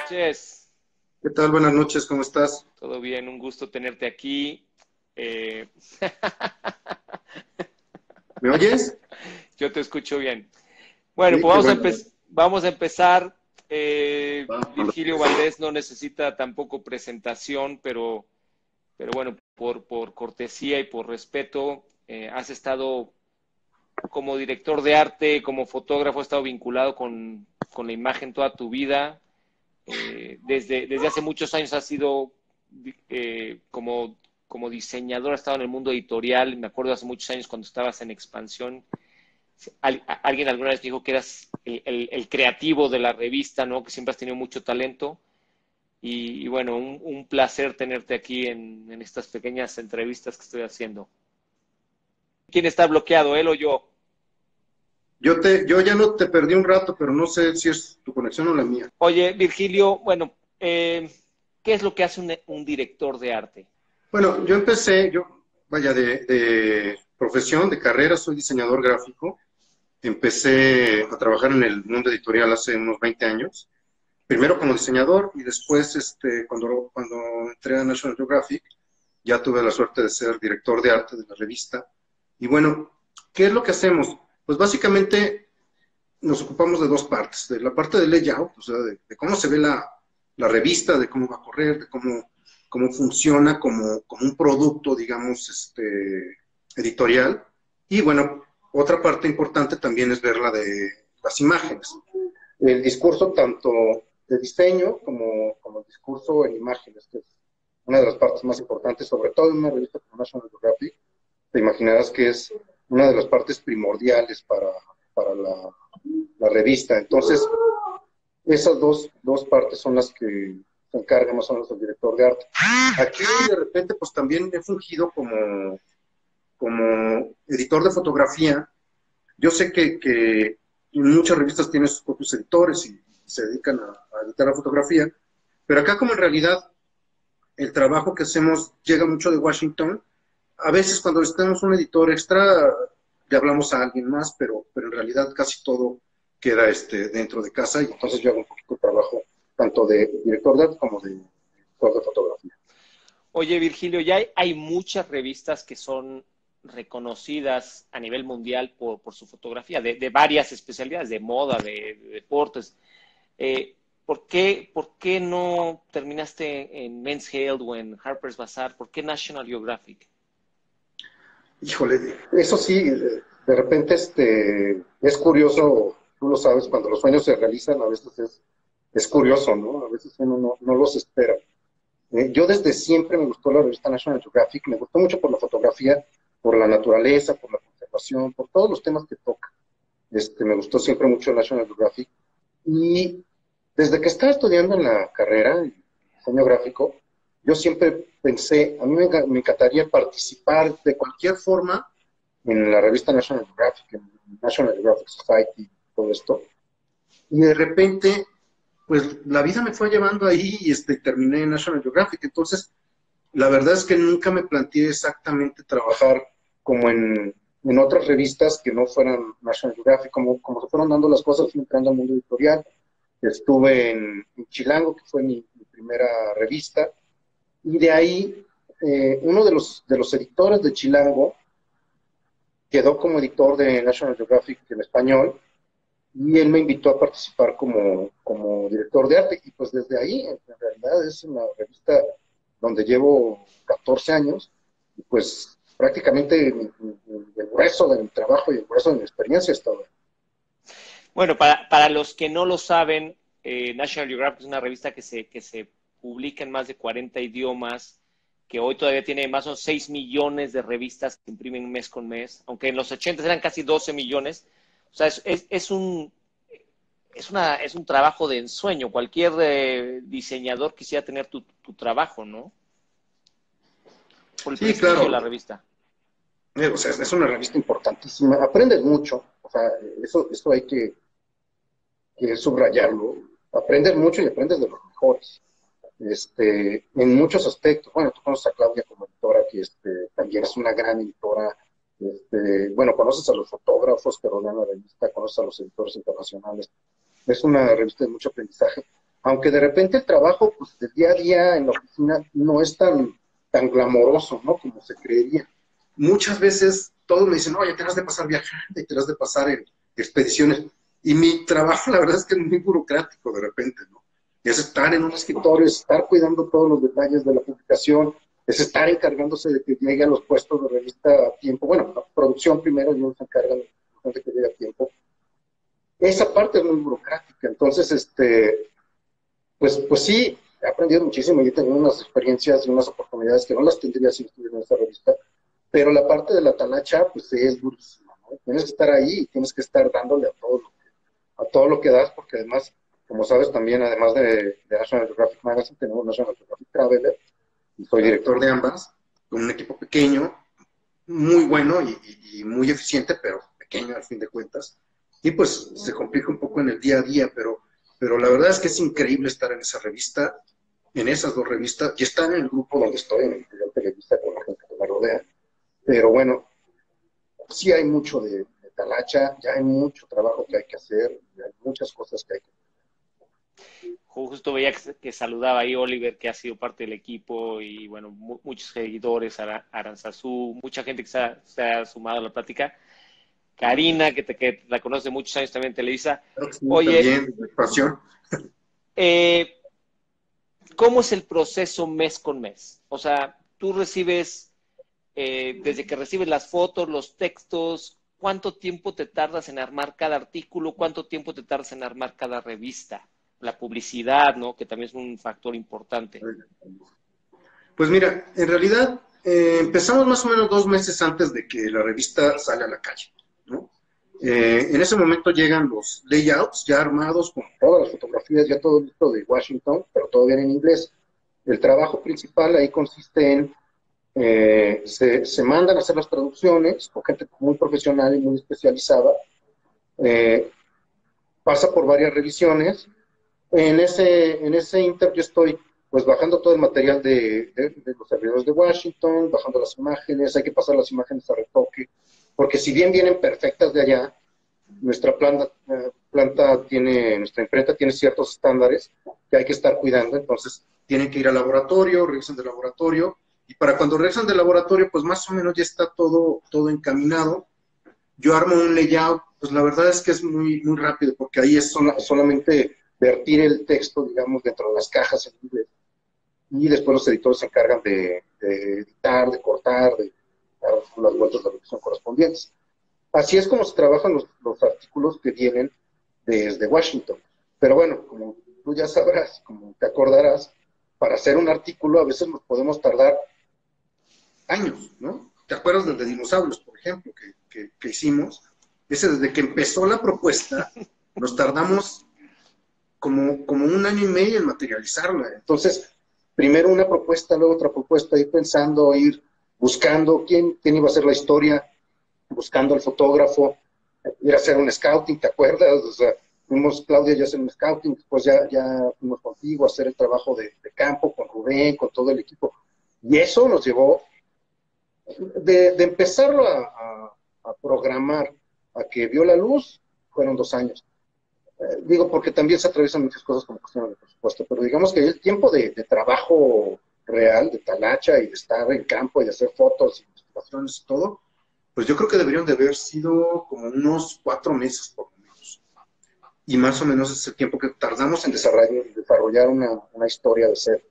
noches. ¿Qué tal? Buenas noches, ¿cómo estás? Todo bien, un gusto tenerte aquí. Eh, ¿Me oyes? Yo te escucho bien. Bueno, Sí, pues qué bueno. vamos a empezar. Cuando Virgilio quieras. Valdés no necesita tampoco presentación, pero bueno, por cortesía y por respeto, has estado como director de arte, como fotógrafo, has estado vinculado con la imagen toda tu vida. Desde hace muchos años has sido como diseñador, has estado en el mundo editorial. Me acuerdo hace muchos años cuando estabas en Expansión, alguien alguna vez dijo que eras el creativo de la revista, ¿no? Que siempre has tenido mucho talento. Y bueno, un placer tenerte aquí en estas pequeñas entrevistas que estoy haciendo. ¿Quién está bloqueado, él o yo? Yo ya no te perdí un rato, pero no sé si es tu conexión o la mía. Oye, Virgilio, bueno, ¿qué es lo que hace un director de arte? Bueno, yo empecé, vaya, de profesión, de carrera, soy diseñador gráfico. Empecé a trabajar en el mundo editorial hace unos 20 años. Primero como diseñador y después, cuando entré a National Geographic, ya tuve la suerte de ser director de arte de la revista. Y bueno, ¿qué es lo que hacemos? Pues básicamente nos ocupamos de dos partes, de la parte de layout, o sea, de cómo se ve la revista, de cómo va a correr, de cómo funciona como un producto, digamos, editorial. Y bueno, otra parte importante también es ver la de las imágenes. El discurso tanto de diseño como el discurso en imágenes, que es una de las partes más importantes, sobre todo en una revista como National Geographic, te imaginarás que es una de las partes primordiales para la revista. Entonces, esas dos partes son las que se encarga más o menos el director de arte. Aquí, de repente, pues también he fungido como editor de fotografía. Yo sé que muchas revistas tienen sus propios editores y se dedican a editar la fotografía, pero acá como en realidad el trabajo que hacemos llega mucho de Washington, a veces cuando necesitamos un editor extra, le hablamos a alguien más, pero en realidad casi todo queda dentro de casa y entonces yo hago un poquito de trabajo tanto de director de arte como de editor de fotografía. Oye, Virgilio, ya hay muchas revistas que son reconocidas a nivel mundial por su fotografía, de varias especialidades, de moda, de deportes. ¿Por qué no terminaste en Men's Health o en Harper's Bazaar? ¿Por qué National Geographic? Híjole, eso sí, de repente es curioso, tú lo sabes, cuando los sueños se realizan, a veces es curioso, ¿no? A veces uno no los espera. Yo desde siempre me gustó la revista National Geographic, me gustó mucho por la fotografía, por la naturaleza, por la conservación, por todos los temas que toca. Me gustó siempre mucho National Geographic. Y desde que estaba estudiando en la carrera, en diseño gráfico, yo siempre pensé, a mí me encantaría participar de cualquier forma en la revista National Geographic, en National Geographic Society, todo esto. Y de repente, pues la vida me fue llevando ahí y terminé en National Geographic. Entonces, la verdad es que nunca me planteé exactamente trabajar como en otras revistas que no fueran National Geographic, como se fueron dando las cosas, fui entrando al mundo editorial. Estuve en Chilango, que fue mi primera revista, y de ahí uno de los editores de Chilango quedó como editor de National Geographic en español, y él me invitó a participar como director de arte, y pues desde ahí, en realidad es una revista donde llevo 14 años, y pues prácticamente el grueso de mi trabajo y el grueso de mi experiencia está ahora. Bueno, para los que no lo saben, National Geographic es una revista que se publica en más de 40 idiomas, que hoy todavía tiene más o menos 6 millones de revistas que imprimen mes con mes, aunque en los 80 eran casi 12 millones. O sea, es un trabajo de ensueño. Cualquier diseñador quisiera tener tu trabajo, ¿no? Por el Sí, prestigio de claro, la revista. o sea, es una revista importantísima, aprendes mucho, o sea, eso hay que subrayarlo, aprendes mucho y aprendes de los mejores. En muchos aspectos. Bueno, tú conoces a Claudia como editora, que también es una gran editora. Bueno, conoces a los fotógrafos que rodean la revista, conoces a los editores internacionales. Es una revista de mucho aprendizaje. aunque de repente el trabajo, pues, del día a día en la oficina no es tan glamoroso, ¿no? Como se creería. Muchas veces todos me dicen, oye, te has de pasar viajando y te has de pasar en expediciones. Y mi trabajo, la verdad es que es muy burocrático de repente, ¿no? Es estar en un escritorio, es estar cuidando todos los detalles de la publicación, es estar encargándose de que llegue a los puestos de revista a tiempo. Bueno, la producción primero, y luego se encargan de que llegue a tiempo. Esa parte es muy burocrática. Entonces, pues sí, he aprendido muchísimo y he tenido unas experiencias y unas oportunidades que no las tendría si estuviera en esta revista. Pero la parte de la talacha, pues sí, es durísima, ¿no? Tienes que estar ahí y tienes que estar dándole a todo lo que das, porque además, como sabes también, además de National Geographic Magazine, tenemos National Geographic Traveler, y soy director de ambas, con un equipo pequeño, muy bueno y muy eficiente, pero pequeño al fin de cuentas. Y pues se complica un poco en el día a día, pero la verdad es que es increíble estar en esa revista, en esas dos revistas, y estar en el grupo donde estoy, en el Televisa, con la gente que me rodea. Pero bueno, sí hay mucho de talacha, ya hay mucho trabajo que hay que hacer, ya hay muchas cosas que hay que hacer. Justo veía que saludaba ahí Oliver, que ha sido parte del equipo, y bueno, muchos seguidores, Aranzazú, mucha gente que se ha sumado a la plática. Karina, que la conoce muchos años también en Televisa. Claro que sí, Oye, también, de pasión. eh, ¿cómo es el proceso mes con mes? O sea, tú recibes, desde que recibes las fotos, los textos, ¿cuánto tiempo te tardas en armar cada artículo? ¿Cuánto tiempo te tardas en armar cada revista? La publicidad, ¿no? Que también es un factor importante. Pues mira, en realidad empezamos más o menos 2 meses antes de que la revista sale a la calle, ¿no? En ese momento llegan los layouts ya armados con todas las fotografías, ya todo listo de Washington, pero todo bien en inglés. El trabajo principal ahí consiste en, se mandan a hacer las traducciones con gente muy profesional y muy especializada, eh, pasa por varias revisiones. En ese inter yo estoy pues bajando todo el material de los servidores de Washington, bajando las imágenes, hay que pasar las imágenes a retoque, porque si bien vienen perfectas de allá, nuestra imprenta tiene ciertos estándares que hay que estar cuidando, entonces tienen que ir al laboratorio, regresan del laboratorio, y para cuando regresan del laboratorio, pues más o menos ya está todo encaminado. Yo armo un layout, pues la verdad es que es muy rápido, porque ahí es solamente vertir el texto, digamos, dentro de las cajas en inglés, y después los editores se encargan de editar, de cortar, de dar las vueltas de revisión correspondientes. Así es como se trabajan los artículos que vienen desde Washington. Pero bueno, como tú ya sabrás, como te acordarás, para hacer un artículo a veces nos podemos tardar años, ¿no? ¿Te acuerdas del de dinosaurios, por ejemplo, que hicimos? Ese, desde que empezó la propuesta, nos tardamos como un año y medio en materializarla. Entonces, primero una propuesta, luego otra propuesta, ir pensando, ir buscando quién iba a hacer la historia, buscando al fotógrafo, ir a hacer un scouting, ¿te acuerdas? O sea, fuimos, Claudia, ya hacer un scouting, después ya fuimos contigo a hacer el trabajo de campo, con Rubén, con todo el equipo. Y eso nos llevó de empezarlo a programar, a que vio la luz, fueron 2 años. Digo, porque también se atraviesan muchas cosas como cuestiones de presupuesto, pero digamos que el tiempo de trabajo real, de talacha y de estar en campo y de hacer fotos, investigaciones y todo, pues yo creo que deberían de haber sido como unos 4 meses por lo menos. Y más o menos es el tiempo que tardamos en desarrollar una historia de ser.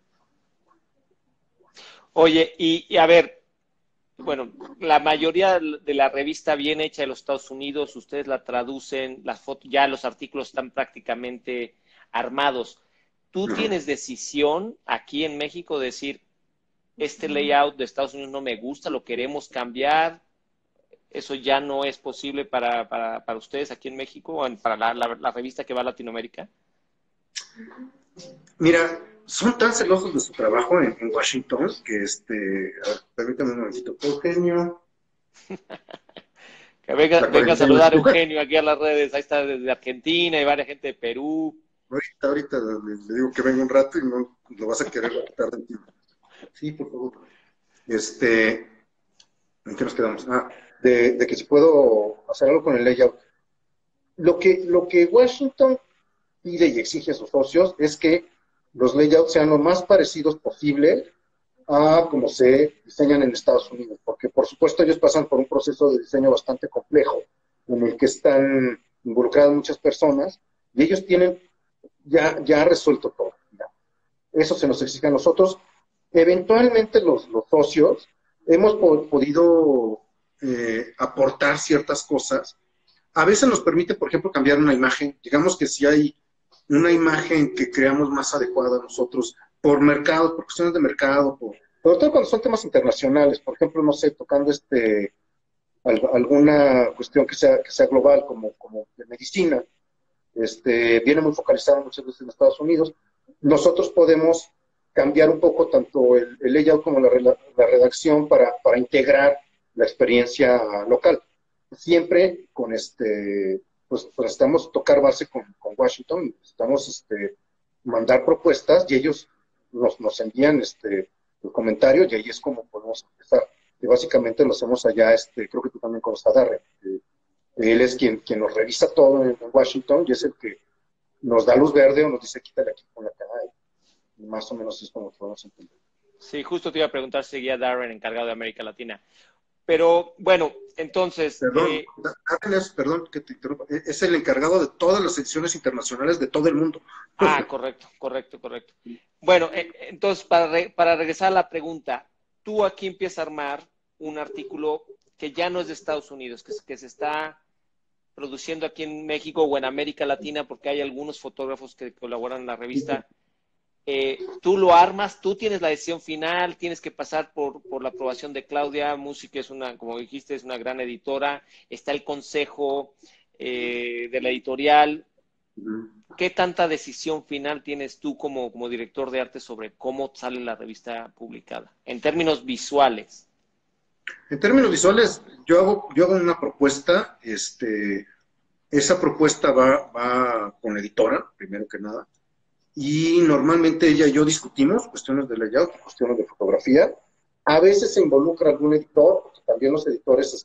Oye, y a ver, bueno, la mayoría de la revista viene hecha de los Estados Unidos, ustedes la traducen, las fotos, ya los artículos están prácticamente armados. ¿Tú tienes decisión aquí en México de decir, este layout de Estados Unidos no me gusta, lo queremos cambiar? ¿Eso ya no es posible para ustedes aquí en México o para la revista que va a Latinoamérica? Mira, son tan celosos de su trabajo en Washington que, permítame un momentito, Eugenio, Que venga, la venga a cuarentena. saludar a Eugenio aquí a las redes, ahí está desde Argentina y varias gente de Perú. Ahorita le digo que venga un rato y no lo vas a querer quitar del tiempo. Sí, por favor. ¿En qué nos quedamos? De que si puedo hacer algo con el layout. Lo que Washington pide y exige a sus socios es que los layouts sean lo más parecidos posible a como se diseñan en Estados Unidos, porque por supuesto ellos pasan por un proceso de diseño bastante complejo, en el que están involucradas muchas personas, y ellos tienen ya resuelto todo. Ya. Eso se nos exige a nosotros. Eventualmente los socios hemos podido aportar ciertas cosas. A veces nos permite, por ejemplo, cambiar una imagen. Digamos que si hay una imagen que creamos más adecuada a nosotros, por mercado, por cuestiones de mercado, sobre todo cuando son temas internacionales, por ejemplo, no sé, tocando alguna cuestión que sea global, como de medicina, viene muy focalizada muchas veces en Estados Unidos, nosotros podemos cambiar un poco tanto el layout como la redacción para integrar la experiencia local. Siempre con pues necesitamos tocar base con Washington, necesitamos mandar propuestas y ellos nos envían los comentarios y ahí es como podemos empezar. Y básicamente lo hacemos allá, creo que tú también conoces a Darren. Él es quien nos revisa todo en Washington y es el que nos da luz verde o nos dice quítale aquí con la cara. Y más o menos es como podemos entender. Sí, justo te iba a preguntar si seguía Darren encargado de América Latina. Pero bueno, entonces... Perdón que te interrumpa. Es el encargado de todas las secciones internacionales de todo el mundo. Correcto. Bueno, entonces para regresar a la pregunta, tú aquí empiezas a armar un artículo que ya no es de Estados Unidos, que se está produciendo aquí en México o en América Latina, porque hay algunos fotógrafos que colaboran en la revista. Tú lo armas, tú tienes la decisión final, tienes que pasar por la aprobación de Claudia. Música es como dijiste, es una gran editora, está el consejo de la editorial. ¿Qué tanta decisión final tienes tú como director de arte sobre cómo sale la revista publicada, en términos visuales? En términos visuales, yo hago una propuesta, esa propuesta va con la editora, primero que nada, y normalmente ella y yo discutimos cuestiones de layout, cuestiones de fotografía. A veces se involucra algún editor, porque también los editores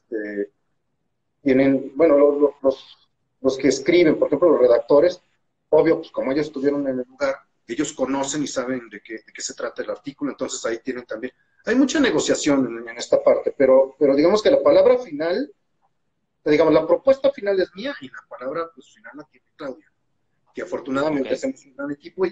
tienen, bueno, los que escriben, por ejemplo, los redactores, obvio, pues como ellos estuvieron en el lugar, ellos conocen y saben de qué se trata el artículo, entonces ahí tienen también, hay mucha negociación en esta parte, pero digamos que la palabra final, digamos, la propuesta final es mía y la palabra pues final la tiene Claudia, que afortunadamente hacemos un gran equipo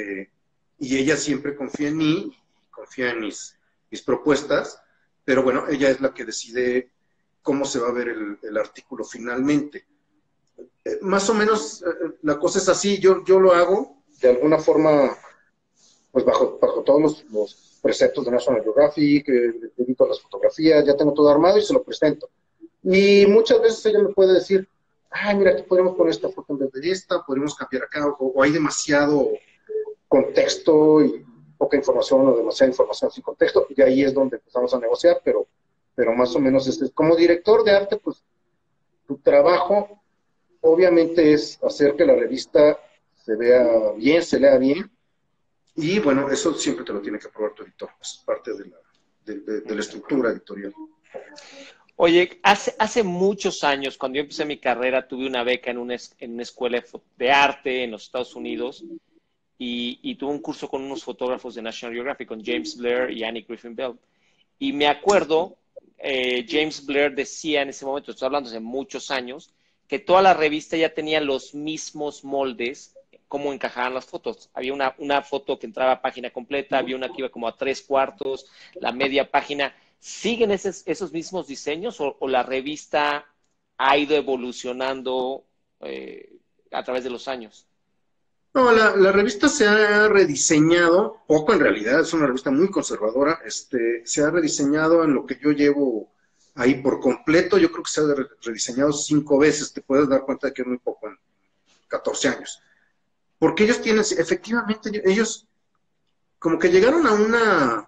y ella siempre confía en mí, confía en mis propuestas, pero bueno, ella es la que decide cómo se va a ver el artículo finalmente. Más o menos la cosa es así, yo lo hago de alguna forma, pues bajo todos los preceptos de National Geographic, edito las fotografías, ya tengo todo armado y se lo presento. Y muchas veces ella me puede decir, mira, aquí podemos poner esta foto en vez de esta, podemos cambiar acá, o hay demasiado contexto y poca información o demasiada información sin contexto, y ahí es donde empezamos a negociar, pero más o menos como director de arte, pues tu trabajo obviamente es hacer que la revista se vea bien, se lea bien, y bueno, eso siempre te lo tiene que aprobar tu editor, es parte de la estructura editorial. Oye, hace muchos años, cuando yo empecé mi carrera, tuve una beca en una escuela de arte en los Estados Unidos y tuve un curso con unos fotógrafos de National Geographic, con James Blair y Annie Griffin Bell. Y me acuerdo, James Blair decía en ese momento, estoy hablando hace muchos años, que toda la revista ya tenía los mismos moldes, cómo encajaban las fotos. Había una foto que entraba a página completa, había una que iba como a 3/4, la media página. ¿Siguen esos mismos diseños o la revista ha ido evolucionando a través de los años? No, la revista se ha rediseñado, poco en realidad, es una revista muy conservadora, se ha rediseñado en lo que yo llevo ahí por completo, yo creo que se ha rediseñado 5 veces, te puedes dar cuenta de que es muy poco en 14 años. Porque ellos efectivamente, ellos como que llegaron a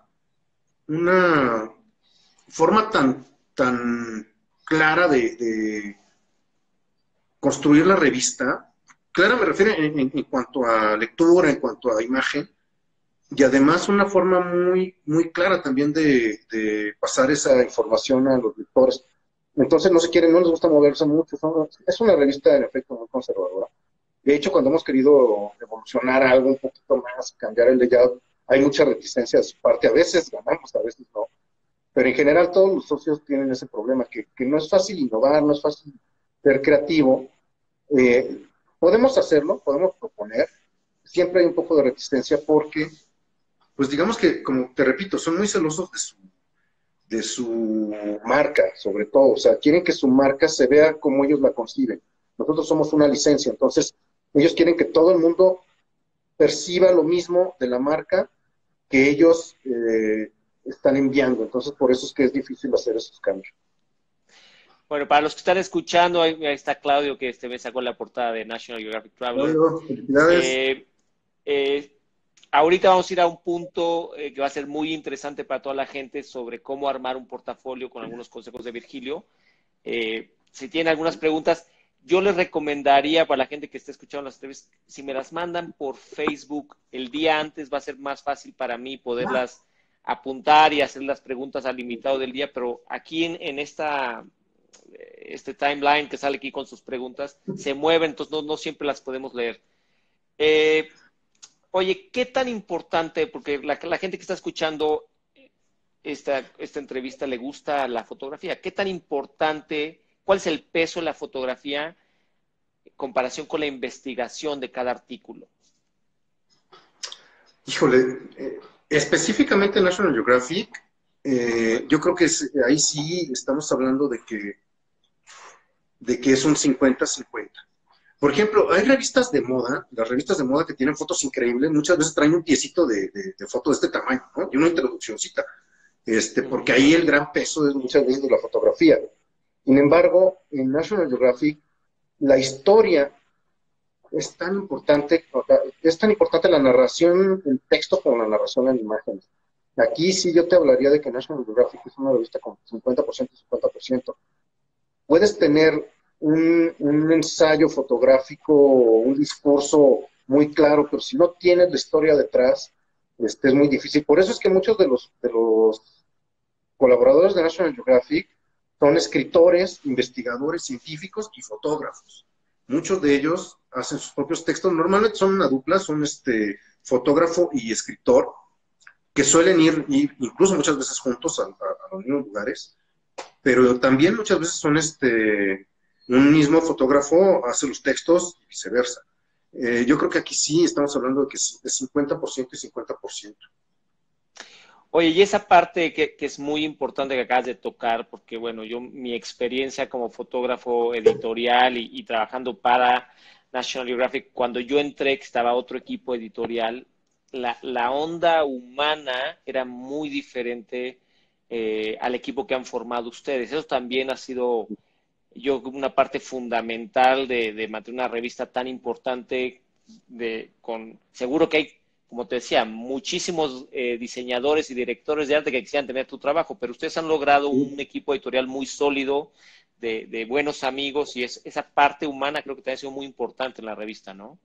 una forma tan clara de construir la revista. Clara me refiero en cuanto a lectura, en cuanto a imagen, y además una forma muy clara también de pasar esa información a los lectores. Entonces no les gusta moverse mucho, es una revista en efecto muy conservadora. De hecho, cuando hemos querido evolucionar algo un poquito más, cambiar el layout, hay mucha reticencia de su parte. A veces ganamos, a veces no. Pero en general todos los socios tienen ese problema, que no es fácil innovar, no es fácil ser creativo. Eh, Podemos hacerlo, podemos proponer. Siempre hay un poco de reticencia porque, pues digamos que, como te repito, son muy celosos de su marca, sobre todo. O sea, quieren que su marca se vea como ellos la conciben. Nosotros somos una licencia, entonces ellos quieren que todo el mundo perciba lo mismo de la marca que ellos están enviando. Entonces, por eso es que es difícil hacer esos cambios. Bueno, para los que están escuchando, ahí está Claudio, que me sacó la portada de National Geographic Traveler. Claudio, felicidades. Eh, eh, Ahorita vamos a ir a un punto que va a ser muy interesante para toda la gente sobre cómo armar un portafolio con algunos consejos de Virgilio. Si tienen algunas preguntas, yo les recomendaría para la gente que esté escuchando las entrevistas, si me las mandan por Facebook el día antes, va a ser más fácil para mí poderlas apuntar y hacer las preguntas al invitado del día, pero aquí en este timeline que sale aquí con sus preguntas, se mueven, entonces no siempre las podemos leer. Eh, Oye, ¿qué tan importante, porque la gente que está escuchando esta entrevista le gusta la fotografía, qué tan importante, cuál es el peso de la fotografía en comparación con la investigación de cada artículo? Híjole, específicamente National Geographic, yo creo que ahí sí estamos hablando de que es un 50-50. Por ejemplo, hay revistas de moda, las revistas de moda que tienen fotos increíbles, muchas veces traen un piecito de foto de este tamaño, ¿no? Y una introduccióncita, porque ahí el gran peso es muchas veces de la fotografía. Sin embargo, en National Geographic, la historia es tan importante la narración en texto como la narración en imágenes. Aquí sí yo te hablaría de que National Geographic es una revista con 50% y 50%. Puedes tener un ensayo fotográfico, un discurso muy claro, pero si no tienes la historia detrás, es muy difícil. Por eso es que muchos de los colaboradores de National Geographic son escritores, investigadores, científicos y fotógrafos. Muchos de ellos hacen sus propios textos. Normalmente son una dupla, son fotógrafo y escritor, que suelen ir incluso muchas veces juntos a los mismos lugares, pero también muchas veces son un mismo fotógrafo hace los textos y viceversa. Yo creo que aquí sí estamos hablando de que es 50% y 50%. Oye, y esa parte que es muy importante que acabas de tocar, porque bueno, mi experiencia como fotógrafo editorial y trabajando para National Geographic, cuando yo entré, que estaba otro equipo editorial, la onda humana era muy diferente al equipo que han formado ustedes. Eso también ha sido, yo, una parte fundamental de mantener una revista tan importante, seguro que hay, como te decía, muchísimos diseñadores y directores de arte que quisieran tener tu trabajo, pero ustedes han logrado un equipo editorial muy sólido, de buenos amigos, y esa parte humana creo que también ha sido muy importante en la revista, ¿no?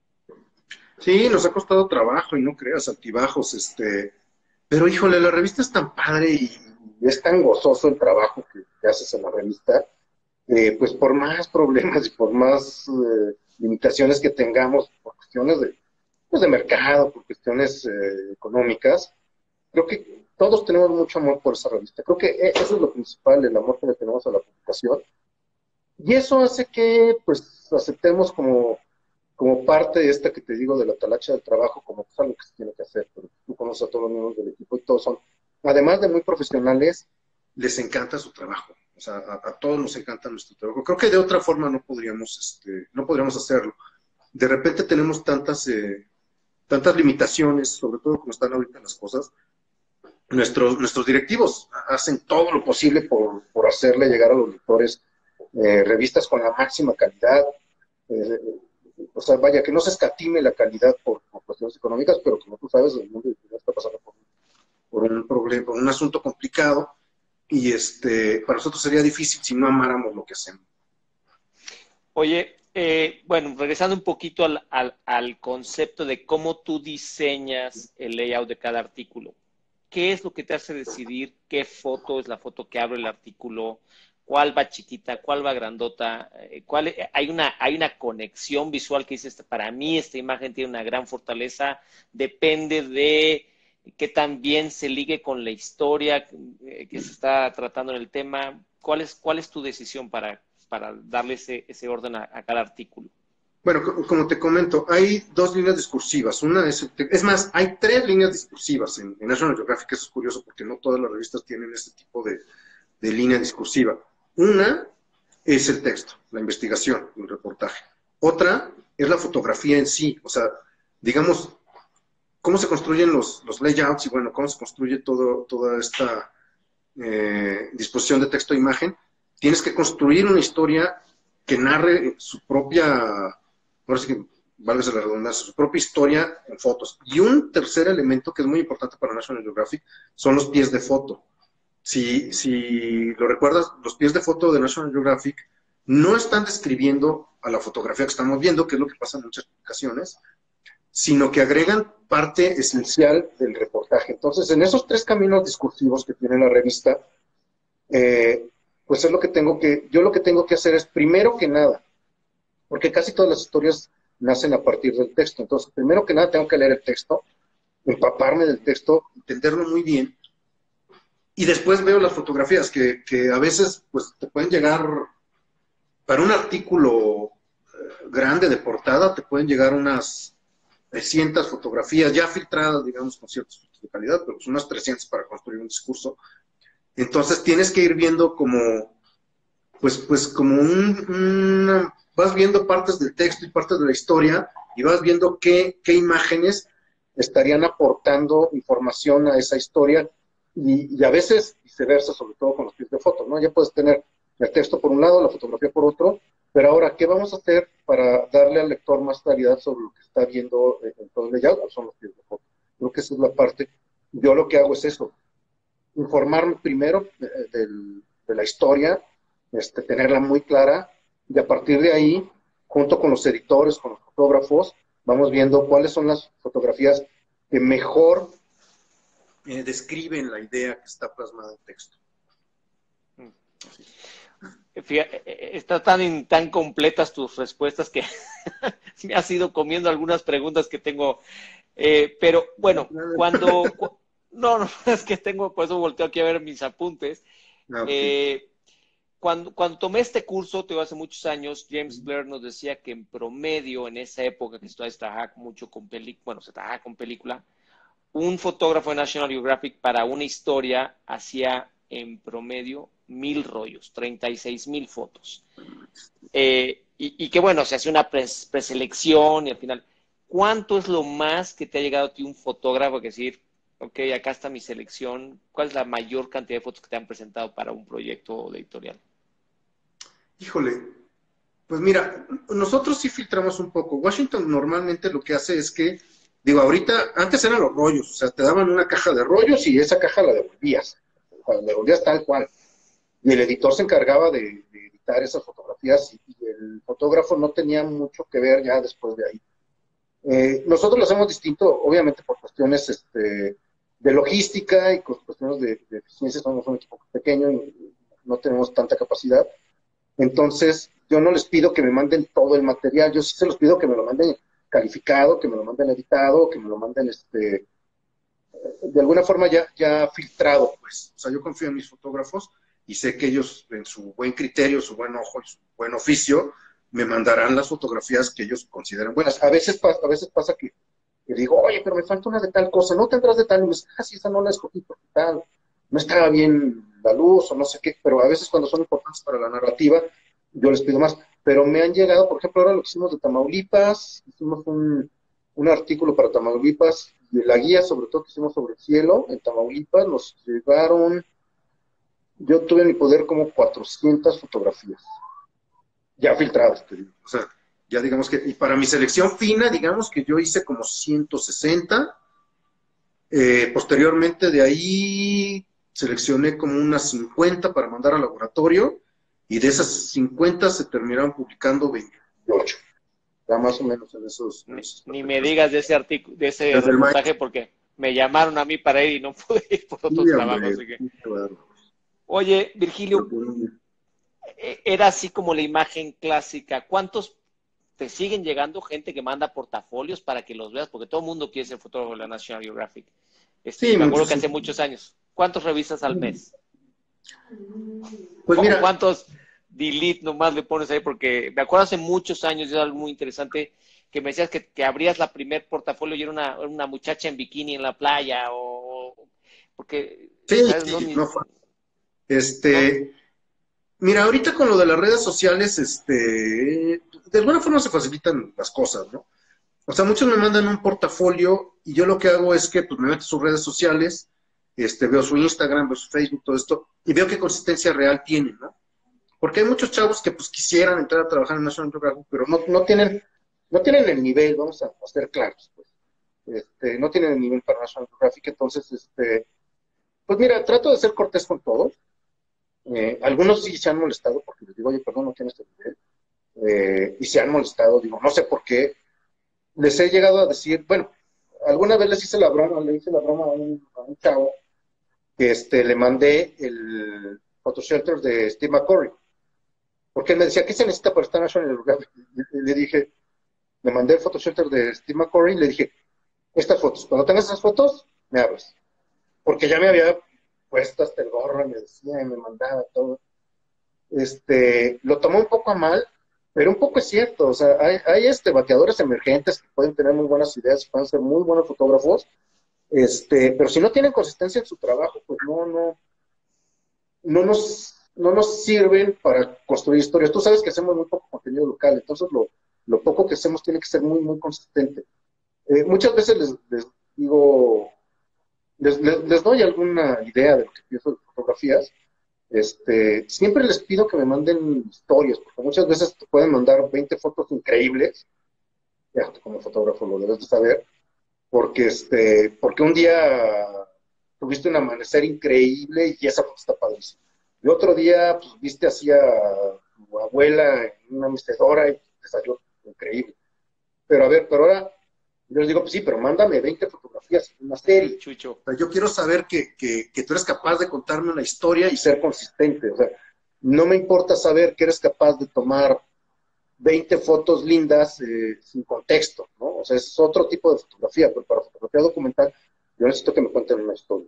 Sí, nos ha costado trabajo y no creas altibajos, pero híjole, la revista es tan padre y es tan gozoso el trabajo que haces en la revista, pues por más problemas y por más limitaciones que tengamos, por cuestiones pues de mercado, por cuestiones económicas, creo que todos tenemos mucho amor por esa revista. Creo que eso es lo principal, el amor que le tenemos a la publicación. Y eso hace que, pues, aceptemos como parte de esta que te digo de la talacha del trabajo, como pues, algo que se tiene que hacer. Pero tú conoces a todos los miembros del equipo y todos son, además de muy profesionales, les encanta su trabajo. O sea, a todos nos encanta nuestro trabajo. Creo que de otra forma no podríamos hacerlo. De repente tenemos tantas limitaciones, sobre todo como están ahorita las cosas. Nuestros directivos hacen todo lo posible por hacerle llegar a los lectores revistas con la máxima calidad. Eh, o sea, vaya, que no se escatime la calidad por cuestiones económicas, pero como tú sabes, el mundo está pasando por un problema, por un asunto complicado, y para nosotros sería difícil si no amáramos lo que hacemos. Oye, bueno, regresando un poquito al concepto de cómo tú diseñas el layout de cada artículo. ¿Qué es lo que te hace decidir qué foto es la foto que abre el artículo? cuál va chiquita, cuál va grandota, hay una conexión visual que dice, para mí esta imagen tiene una gran fortaleza, depende de qué tan bien se ligue con la historia que se está tratando en el tema. ¿Cuál es tu decisión para darle ese orden a cada artículo? Bueno, como te comento, hay dos líneas discursivas. Una es más, hay tres líneas discursivas en National Geographic. Eso es curioso porque no todas las revistas tienen este tipo de línea discursiva. Una es el texto, la investigación, el reportaje. Otra es la fotografía en sí, o sea, digamos, cómo se construyen los layouts y bueno, cómo se construye toda esta disposición de texto e imagen. Tienes que construir una historia que narre su propia, ahora sí que valga la redundancia, su propia historia en fotos. Y un tercer elemento que es muy importante para National Geographic son los pies de foto. Si lo recuerdas, los pies de foto de National Geographic no están describiendo a la fotografía que estamos viendo, que es lo que pasa en muchas publicaciones, sino que agregan parte esencial del reportaje. Entonces, en esos tres caminos discursivos que tiene la revista, pues es yo lo que tengo que hacer es, primero que nada, porque casi todas las historias nacen a partir del texto, entonces, primero que nada tengo que leer el texto, empaparme del texto, entenderlo muy bien, y después veo las fotografías que a veces pues te pueden llegar, para un artículo grande de portada, te pueden llegar unas 300 fotografías ya filtradas, digamos, con ciertos filtros de calidad, pero pues unas 300 para construir un discurso. Entonces tienes que ir viendo como, pues como vas viendo partes del texto y partes de la historia y vas viendo qué imágenes estarían aportando información a esa historia y a veces viceversa, sobre todo con los pies de foto, ¿no? Ya puedes tener el texto por un lado, la fotografía por otro, pero ahora, ¿qué vamos a hacer para darle al lector más claridad sobre lo que está viendo en todo el layout? Son los pies de foto. Creo que esa es la parte. Yo lo que hago es eso, informarme primero de la historia, tenerla muy clara, y a partir de ahí, junto con los editores, con los fotógrafos, vamos viendo cuáles son las fotografías que mejor describen la idea que está plasmada en texto. Fíjate, están tan completas tus respuestas que me has ido comiendo algunas preguntas que tengo. Pero bueno, no, es que tengo, por eso volteo aquí a ver mis apuntes. Okay. Cuando tomé este curso, hace muchos años, James Blair nos decía que en promedio, en esa época que se trabajaba mucho con se trabajaba con película, un fotógrafo de National Geographic para una historia hacía en promedio 1,000 rollos, 36,000 fotos. Y que bueno, se hace una preselección y al final, ¿cuánto es lo más que te ha llegado a ti un fotógrafo que decir, ok, acá está mi selección? ¿Cuál es la mayor cantidad de fotos que te han presentado para un proyecto de editorial? Híjole, pues mira, nosotros sí filtramos un poco. Washington normalmente lo que hace es que, digo, ahorita, antes eran los rollos, o sea, te daban una caja de rollos y esa caja la devolvías. La devolvías tal cual. Y el editor se encargaba de editar esas fotografías y el fotógrafo no tenía mucho que ver ya después de ahí. Nosotros lo hacemos distinto, obviamente por cuestiones de logística y cuestiones de eficiencia. Somos un equipo pequeño y no tenemos tanta capacidad. Entonces, yo no les pido que me manden todo el material, yo sí se los pido que me lo manden calificado, que me lo manden editado, que me lo manden de alguna forma ya filtrado, pues. O sea, yo confío en mis fotógrafos y sé que ellos, en su buen criterio, su buen ojo y su buen oficio, me mandarán las fotografías que ellos consideren buenas. A veces pasa que digo, oye, pero me falta una de tal cosa, ¿no tendrás de tal? Y me dice, sí, esa no la escogí porque tal, no estaba bien la luz o no sé qué, pero a veces cuando son importantes para la narrativa, yo les pido más. Pero me han llegado, por ejemplo, ahora lo que hicimos de Tamaulipas, hicimos un artículo para Tamaulipas, y la guía sobre todo que hicimos sobre el cielo en Tamaulipas, nos llegaron, yo tuve en mi poder como 400 fotografías, ya filtradas, te digo. O sea, ya digamos que, y para mi selección fina, digamos que yo hice como 160, posteriormente de ahí seleccioné como unas 50 para mandar al laboratorio, y de esas 50 se terminaron publicando 28. Ya más o menos en esos. Ni me digas de ese artículo, de ese reportaje, porque me llamaron a mí para ir y no pude ir por otros trabajos. Así que... Oye, Virgilio, era así como la imagen clásica. ¿Cuántos te siguen llegando gente que manda portafolios para que los veas? Porque todo el mundo quiere ser fotógrafo de la National Geographic. Sí, Y me acuerdo que hace muchísimo. muchos años. ¿Cuántos revisas al mes? Pues ¿O mira, cuántos delete nomás le pones ahí? Porque me acuerdo hace muchos años, era algo muy interesante, que me decías que abrías la primer portafolio y era una muchacha en bikini en la playa, porque, sí, ¿sabes? No, sí, no fue. no, Este, Mira, ahorita con lo de las redes sociales, de alguna forma se facilitan las cosas, ¿no? O sea, muchos me mandan un portafolio y yo lo que hago es que pues, me meto a sus redes sociales, veo su Instagram, veo su Facebook, todo esto, y veo qué consistencia real tienen, ¿no? Porque hay muchos chavos que pues quisieran entrar a trabajar en National Geographic, pero no tienen el nivel, vamos a ser claros, pues. No tienen el nivel para National Geographic, entonces, pues mira, trato de ser cortés con todos. Algunos sí se han molestado porque les digo, oye, perdón, no tienes este nivel. Y se han molestado, digo, no sé por qué. Les he llegado a decir, bueno, alguna vez le hice la broma a un chavo que le mandé el photoshelter de Steve McCurry, porque él me decía, ¿qué se necesita para estar en National Geographic? Y le dije, le mandé el photoshelter de Steve McCurry y le dije, estas fotos, cuando tengas esas fotos, me hablas. Porque ya me había puesto hasta el gorro y me decía y me mandaba todo. Lo tomó un poco a mal, pero un poco es cierto. O sea, hay bateadores emergentes que pueden tener muy buenas ideas, pueden ser muy buenos fotógrafos, pero si no tienen consistencia en su trabajo, pues no nos sirven para construir historias. Tú sabes que hacemos muy poco contenido local, entonces lo poco que hacemos tiene que ser muy, muy consistente. Muchas veces les digo, les doy alguna idea de lo que pienso de fotografías. Siempre les pido que me manden historias, porque muchas veces te pueden mandar 20 fotos increíbles, ya como fotógrafo lo debes de saber, porque un día tuviste un amanecer increíble y esa foto está padrísima. Y otro día, pues, viste así a tu abuela en una mecedora y te salió increíble. Pero ahora yo les digo, pues sí, pero mándame 20 fotografías, una serie. Chucho. O sea, yo quiero saber que tú eres capaz de contarme una historia y ser consistente. O sea, no me importa saber que eres capaz de tomar 20 fotos lindas sin contexto, ¿no? O sea, es otro tipo de fotografía, pero para fotografía documental yo necesito que me cuenten una historia.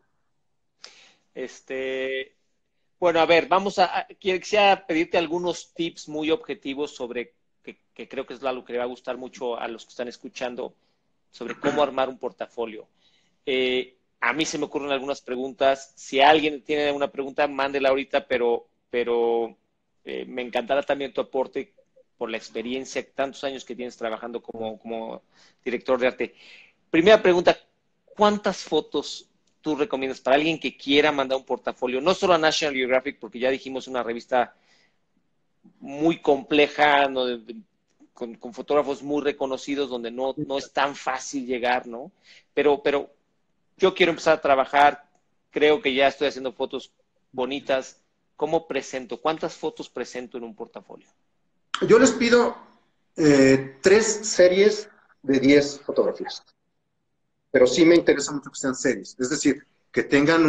Este, bueno, a ver, quisiera pedirte algunos tips muy objetivos sobre, que creo que es algo que le va a gustar mucho a los que están escuchando, sobre cómo armar un portafolio. A mí se me ocurren algunas preguntas. Si alguien tiene una pregunta, mándela ahorita, pero me encantará también tu aporte por la experiencia, tantos años que tienes trabajando como director de arte. Primera pregunta, ¿cuántas fotos tú recomiendas para alguien que quiera mandar un portafolio? No solo a National Geographic, porque ya dijimos una revista muy compleja, ¿no? Con fotógrafos muy reconocidos, donde no es tan fácil llegar, ¿no? Pero yo quiero empezar a trabajar, creo que ya estoy haciendo fotos bonitas. ¿Cómo presento? ¿Cuántas fotos presento en un portafolio? Yo les pido 3 series de 10 fotografías, pero sí me interesa mucho que sean series, es decir, que tengan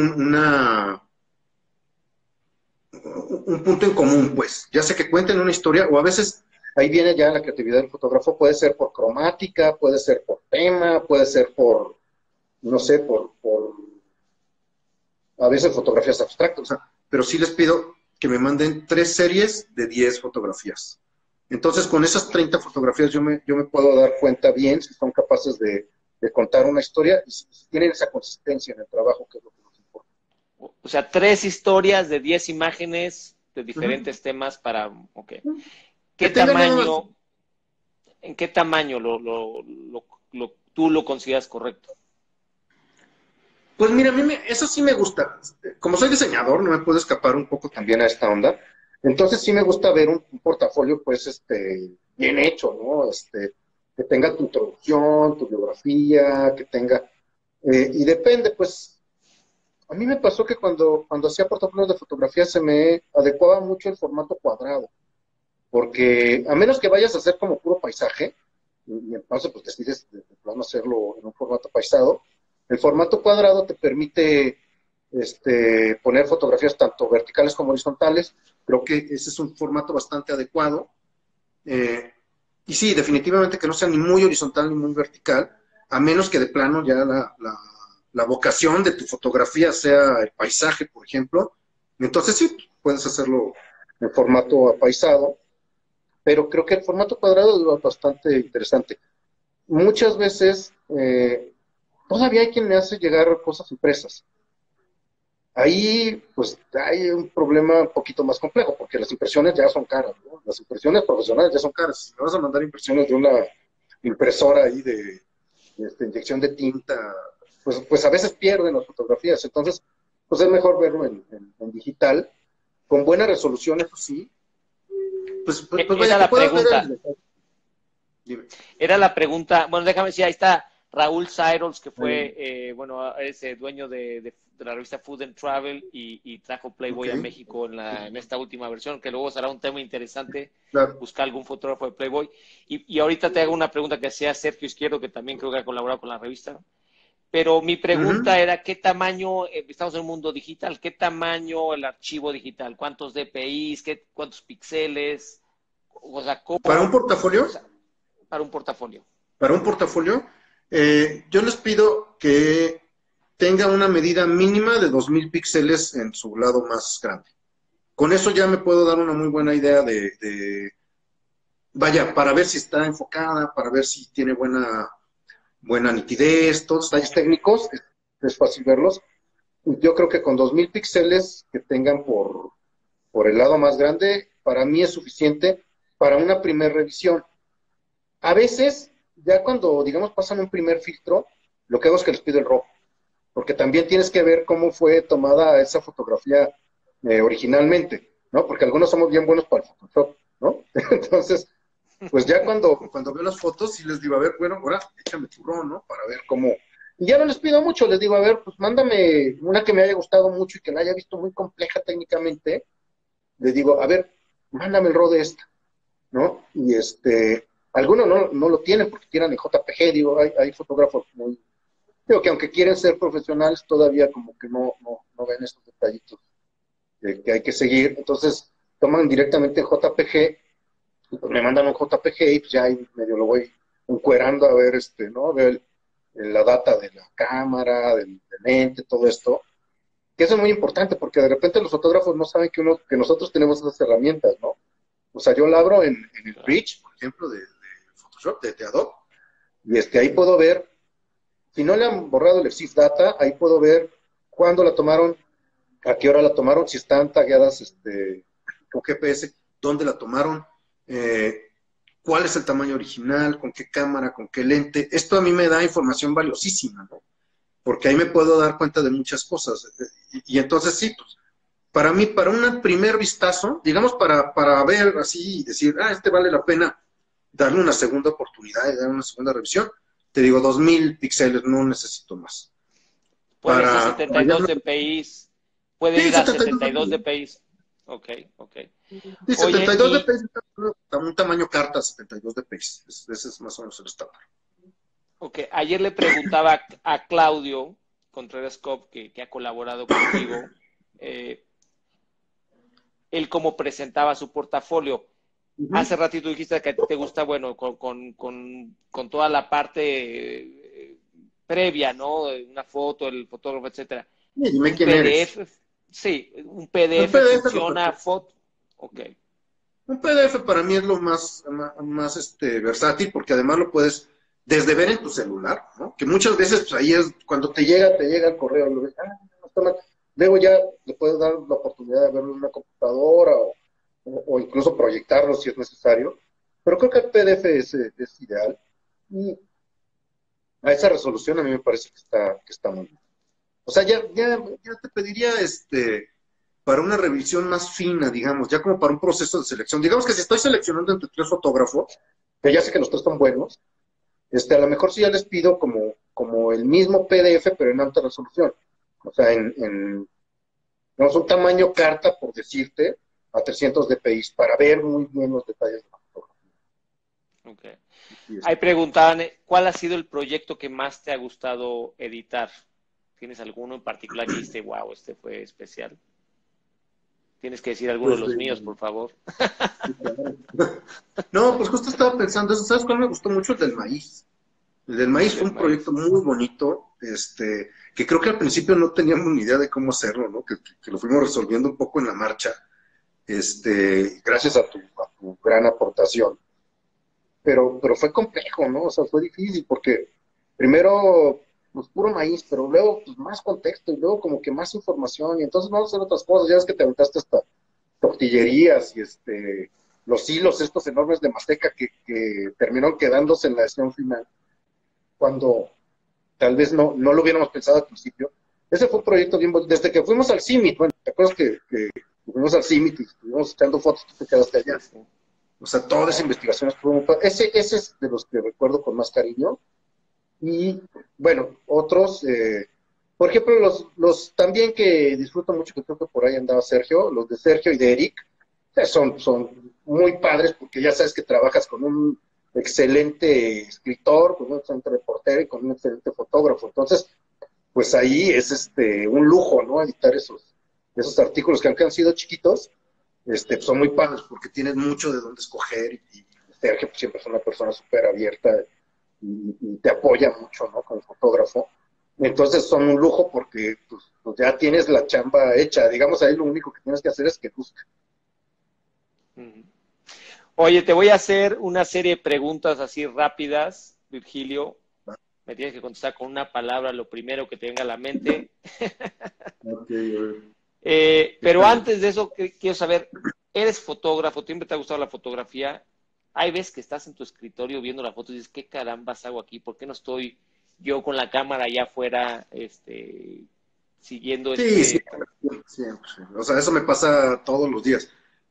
un punto en común, pues, ya sea que cuenten una historia o a veces ahí viene ya la creatividad del fotógrafo, puede ser por cromática, puede ser por tema, puede ser por, no sé, a veces fotografías abstractas, o sea, pero sí les pido que me manden 3 series de 10 fotografías. Entonces, con esas 30 fotografías yo me puedo dar cuenta bien si son capaces de contar una historia y si tienen esa consistencia en el trabajo, que es lo que nos importa. O sea, 3 historias de 10 imágenes de Uh -huh. diferentes temas para, ok. Que ¿Qué tengan nada más. tamaño, en qué tamaño tú lo consideras correcto? Pues mira, eso sí me gusta. Como soy diseñador, no me puedo escapar un poco también a esta onda. Entonces sí me gusta ver un portafolio, pues, bien hecho, ¿no? Que tenga tu introducción, tu biografía, que tenga... y depende, pues, a mí me pasó que cuando hacía portafolios de fotografía se me adecuaba mucho el formato cuadrado, porque a menos que vayas a hacer como puro paisaje, y entonces pues decides de plano hacerlo en un formato paisado, el formato cuadrado te permite poner fotografías tanto verticales como horizontales. Creo que ese es un formato bastante adecuado. Y sí, definitivamente que no sea ni muy horizontal ni muy vertical, a menos que de plano ya la vocación de tu fotografía sea el paisaje, por ejemplo. Entonces sí, puedes hacerlo en formato apaisado, pero creo que el formato cuadrado es bastante interesante. Muchas veces todavía hay quien me hace llegar cosas impresas. Ahí, pues, hay un problema un poquito más complejo, porque las impresiones ya son caras, ¿no? Las impresiones profesionales ya son caras. Si me vas a mandar impresiones de una impresora ahí de inyección de tinta, pues a veces pierden las fotografías. Entonces, pues es mejor verlo en digital, con buena resolución, eso sí. Pues vaya, Era que la puedas ver el pregunta. detalle. Dime. Era la pregunta, bueno, déjame decir, ahí está Raúl Sairols, que Eh, fue, bueno, es dueño de la revista Food and Travel y trajo ok, Playboy a México en esta última versión, que luego será un tema interesante claro. buscar algún fotógrafo de Playboy. Y ahorita te hago una pregunta que hacía Sergio Izquierdo, que también creo que ha colaborado con la revista. Pero mi pregunta Ujú. era, ¿qué tamaño, estamos en un mundo digital, qué tamaño el archivo digital? ¿Cuántos DPIs? ¿Cuántos píxeles? O sea, Para un ¿cómo, portafolio, o sea, para un portafolio? para un portafolio, yo les pido que tenga una medida mínima de 2000 píxeles en su lado más grande. Con eso ya me puedo dar una muy buena idea vaya, para ver si está enfocada, para ver si tiene buena nitidez, todos los detalles técnicos, es fácil verlos. Yo creo que con 2000 píxeles que tengan por el lado más grande, para mí es suficiente para una primera revisión. A veces, ya cuando, digamos, pasan un primer filtro, lo que hago es que les pido el RAW, porque también tienes que ver cómo fue tomada esa fotografía originalmente, ¿no? Porque algunos somos bien buenos para el Photoshop, ¿no? Entonces, pues ya cuando veo las fotos, sí les digo, a ver, bueno, ahora échame tu RAW, ¿no? Para ver cómo. Y ya no les pido mucho, les digo, a ver, pues mándame una que me haya gustado mucho y que la haya visto muy compleja técnicamente. Les digo, a ver, mándame el RAW de esta, ¿no? Y algunos no lo tienen porque tienen el JPG, digo, hay fotógrafos muy, digo que aunque quieren ser profesionales, todavía como que no ven estos detallitos que hay que seguir, entonces toman directamente JPG, y pues me mandan un JPG y pues ya ahí medio lo voy encuerando a ver, ¿no? A ver la data de la cámara, del lente, todo esto, que eso es muy importante porque de repente los fotógrafos no saben que nosotros tenemos esas herramientas, ¿no? O sea, yo labro en el Claro. Bridge, por ejemplo, de Photoshop, de Adobe, y ahí puedo ver, si no le han borrado el EXIF data, ahí puedo ver cuándo la tomaron, a qué hora la tomaron, si están tagueadas con GPS, dónde la tomaron, eh, cuál es el tamaño original, con qué cámara, con qué lente. Esto a mí me da información valiosísima, ¿no? Porque ahí me puedo dar cuenta de muchas cosas. Y entonces sí, pues, para mí, para un primer vistazo, digamos, para ver así y decir, vale la pena darle una segunda oportunidad y dar una segunda revisión, te digo, 2000 píxeles, no necesito más. Puede ser Para ya 72 no. dpi, puede Sí, ir a 72 72 dpi. dpi. Ok, ok. Sí, Oye, 72 dpi, un tamaño carta, 72 dpi. Ese es más o menos el estándar. okay. Ayer le preguntaba a Claudio Contreras Cop, que ha colaborado contigo, eh, él cómo presentaba su portafolio. Hace Ujú. ratito dijiste que a ti te gusta, bueno, con toda la parte previa, ¿no? Una foto, el fotógrafo, etcétera. Y dime Un quién eres. PDF, sí, un El PDF PDF es lo funciona, perfecto. foto, ok, Un ok, PDF para mí es lo más versátil porque además lo puedes desde ver en tu celular, ¿no? Que muchas veces pues, ahí es cuando te llega el correo, lo ves, no está mal. Luego ya le puedes dar la oportunidad de verlo en una computadora o incluso proyectarlo si es necesario. Pero creo que el PDF es ideal y a esa resolución a mí me parece que está muy bien. O sea, ya te pediría para una revisión más fina, digamos, ya como para un proceso de selección. Digamos que si estoy seleccionando entre tres fotógrafos, que ya sé que los tres son buenos, a lo mejor sí ya les pido como el mismo PDF, pero en alta resolución. O sea, digamos, un tamaño carta, por decirte, a 300 dpi, para ver muy bien los detalles de la fotografía. ok. Y Ahí preguntaban, ¿cuál ha sido el proyecto que más te ha gustado editar? ¿Tienes alguno en particular que dijiste, wow, este fue especial? Tienes que decir alguno de Pues los míos, por favor. sí, claro. No, pues justo estaba pensando eso. ¿Sabes cuál me gustó mucho? El del maíz. El del maíz El fue del un proyecto maíz. muy bonito, que creo que al principio no teníamos ni idea de cómo hacerlo, ¿no? Que lo fuimos resolviendo un poco en la marcha, gracias a tu gran aportación. Pero fue complejo, ¿no? O sea, fue difícil porque primero, pues puro maíz, pero luego pues, más contexto y luego como que más información y entonces vamos a hacer otras cosas. Ya ves que te aventaste hasta tortillerías y los hilos estos enormes de Masteca que terminaron quedándose en la decisión final cuando tal vez no lo hubiéramos pensado al principio. Ese fue un proyecto bien bonito. Desde que fuimos al CIMIT, bueno, ¿te acuerdas que fuimos al CIMIT y estuvimos echando fotos, tú te quedaste allá? Sí, sí. O sea, toda esa investigación estuvo muy padre. Ese es de los que recuerdo con más cariño. Y bueno, otros, por ejemplo, los también que disfruto mucho, que creo que por ahí andaba Sergio, los de Sergio y de Eric, son muy padres porque ya sabes que trabajas con un excelente escritor, con un excelente reportero y con un excelente fotógrafo. Entonces, pues ahí es un lujo, ¿no? Editar esos artículos que aunque han sido chiquitos, pues son muy padres porque tienes mucho de dónde escoger y Sergio pues, siempre es una persona súper abierta y te apoya mucho, ¿no? Como fotógrafo. Entonces son un lujo porque pues ya tienes la chamba hecha. Digamos, ahí lo único que tienes que hacer es que busques. Ujú. Oye, te voy a hacer una serie de preguntas así rápidas, Virgilio. Me tienes que contestar con una palabra, lo primero que te venga a la mente. Ok, a ver. Pero Échale. antes de eso, quiero saber, ¿eres fotógrafo? ¿Siempre te ha gustado la fotografía? Hay veces que estás en tu escritorio viendo la foto y dices, ¿qué carambas hago aquí? ¿Por qué no estoy yo con la cámara allá afuera, siguiendo Sí, este... siempre, siempre. O sea, eso me pasa todos los días.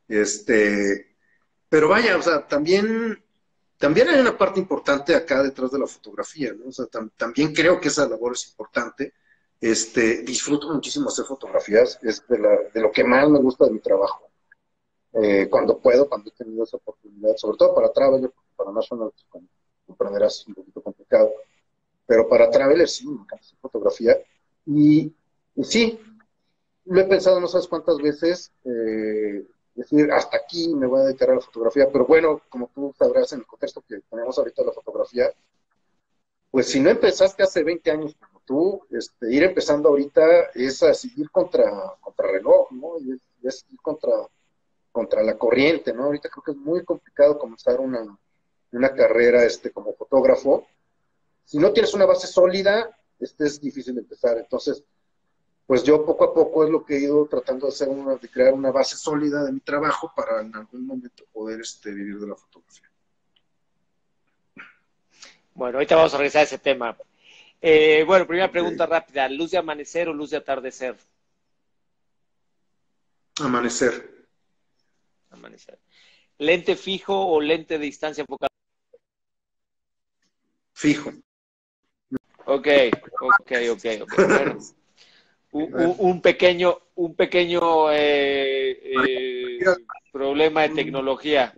Pero vaya, o sea, también hay una parte importante acá detrás de la fotografía, ¿no? O sea, también creo que esa labor es importante. Disfruto muchísimo hacer fotografías, es de lo que más me gusta de mi trabajo. Cuando puedo, cuando he tenido esa oportunidad, sobre todo para Traveler, porque para National, pues, como comprenderás, es un poquito complicado, pero para Traveler sí, me encanta hacer fotografía. Y sí, lo he pensado no sabes cuántas veces, decir, hasta aquí me voy a dedicar a la fotografía, pero bueno, como tú sabrás en el contexto que tenemos ahorita la fotografía, pues si no empezaste hace 20 años como tú, ir empezando ahorita es a seguir contra reloj, ¿no? Y es ir contra la corriente, ¿no? Ahorita creo que es muy complicado comenzar una carrera como fotógrafo. Si no tienes una base sólida, es difícil empezar. Entonces, pues yo poco a poco es lo que he ido tratando de hacer, de crear una base sólida de mi trabajo para en algún momento poder vivir de la fotografía. Bueno, ahorita vamos a regresar a ese tema. Bueno, primera Ok. pregunta rápida, ¿luz de amanecer o luz de atardecer? Amanecer, Amanecer. ¿Lente fijo o lente de distancia focal? fijo. Ok, ok. Bueno, un pequeño Mira, problema de tecnología.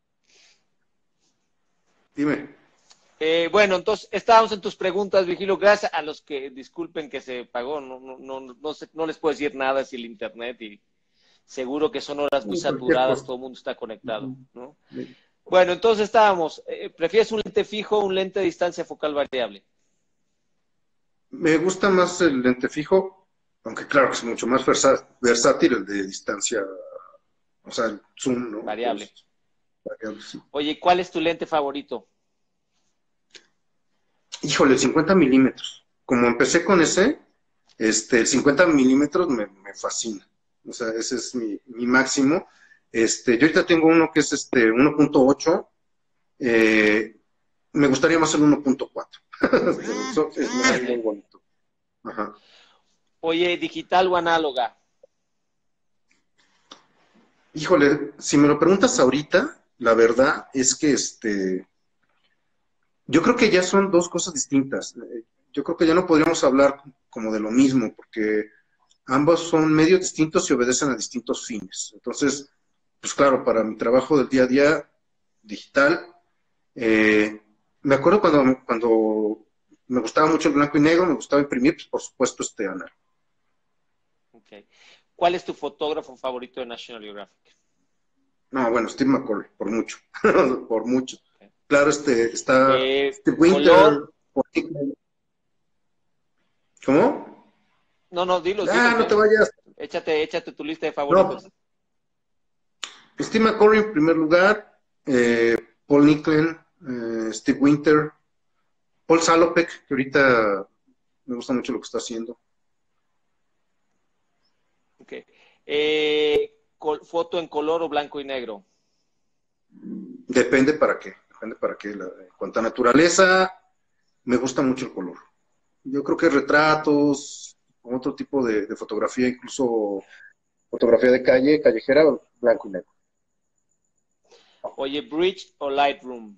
dime. Bueno, entonces estábamos en tus preguntas, Vigilio. Gracias a los que disculpen que se pagó. No les puedo decir nada si el internet y seguro que son horas muy Cualquier saturadas, cosa. todo el mundo está conectado, Ujú. ¿no? Bueno, entonces estábamos. ¿Prefieres un lente fijo o un lente de distancia focal variable? Me gusta más el lente fijo, aunque claro que es mucho más versátil el de distancia, o sea, el zoom, ¿no? Variable. Entonces, variable, sí. Oye, ¿cuál es tu lente favorito? Híjole, 50 milímetros. Como empecé con ese, el 50 milímetros me fascina. O sea, ese es mi máximo. Yo ahorita tengo uno que es 1.8. Me gustaría más el 1.4. Es muy, muy Vale. bonito. Ajá. Oye, ¿digital o análoga? Híjole, si me lo preguntas ahorita, la verdad es que yo creo que ya son dos cosas distintas. Yo creo que ya no podríamos hablar como de lo mismo, porque ambos son medios distintos y obedecen a distintos fines. Entonces, pues claro, para mi trabajo del día a día digital, me acuerdo cuando me gustaba mucho el blanco y negro, me gustaba imprimir, pues por supuesto Ana. Okay. ¿Cuál es tu fotógrafo favorito de National Geographic? No, bueno, Steve McCurry, por mucho, por mucho. Okay. Claro, está Steve Color. Winter. ¿Cómo? No, dilos, No te vayas. Échate tu lista de favoritos. No, Steve McCurry en primer lugar, Paul Nicklin, Steve Winter, Paul Salopek, que ahorita me gusta mucho lo que está haciendo. Okay. ¿Foto en color o blanco y negro? Depende para qué. En cuanto a naturaleza, me gusta mucho el color. Yo creo que retratos, otro tipo de fotografía, incluso fotografía de calle, callejera, blanco y negro. Oye, ¿Bridge o Lightroom?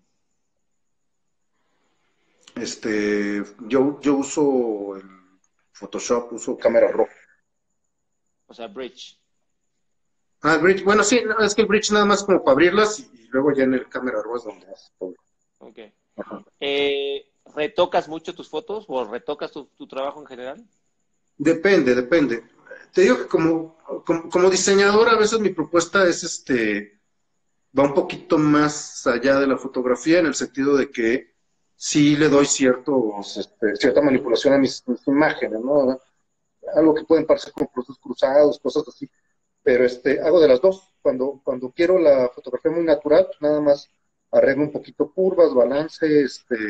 Yo uso el Photoshop, uso cámara RAW. O sea, Bridge. Ah, el Bridge, bueno, sí, no, es que el Bridge nada más como para abrirlas y luego ya en el cámara RAW es donde haces todo. Ok. Ajá. ¿Retocas mucho tus fotos o retocas tu trabajo en general? Depende. Te digo que como diseñador a veces mi propuesta es va un poquito más allá de la fotografía en el sentido de que sí le doy cierta manipulación a mis imágenes, ¿no? Algo que pueden parecer como procesos cruzados, cosas así, pero hago de las dos. Cuando quiero la fotografía muy natural, pues nada más arreglo un poquito curvas, balance,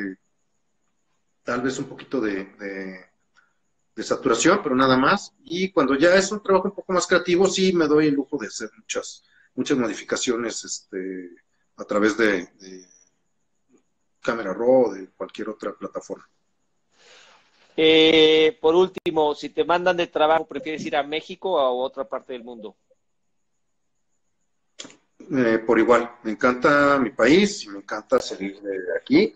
tal vez un poquito de saturación, pero nada más. Y cuando ya es un trabajo un poco más creativo, sí me doy el lujo de hacer muchas modificaciones a través de Camera Raw o de cualquier otra plataforma. Por último, si te mandan de trabajo, ¿prefieres ir a México o a otra parte del mundo? Por igual, me encanta mi país y me encanta salir de aquí.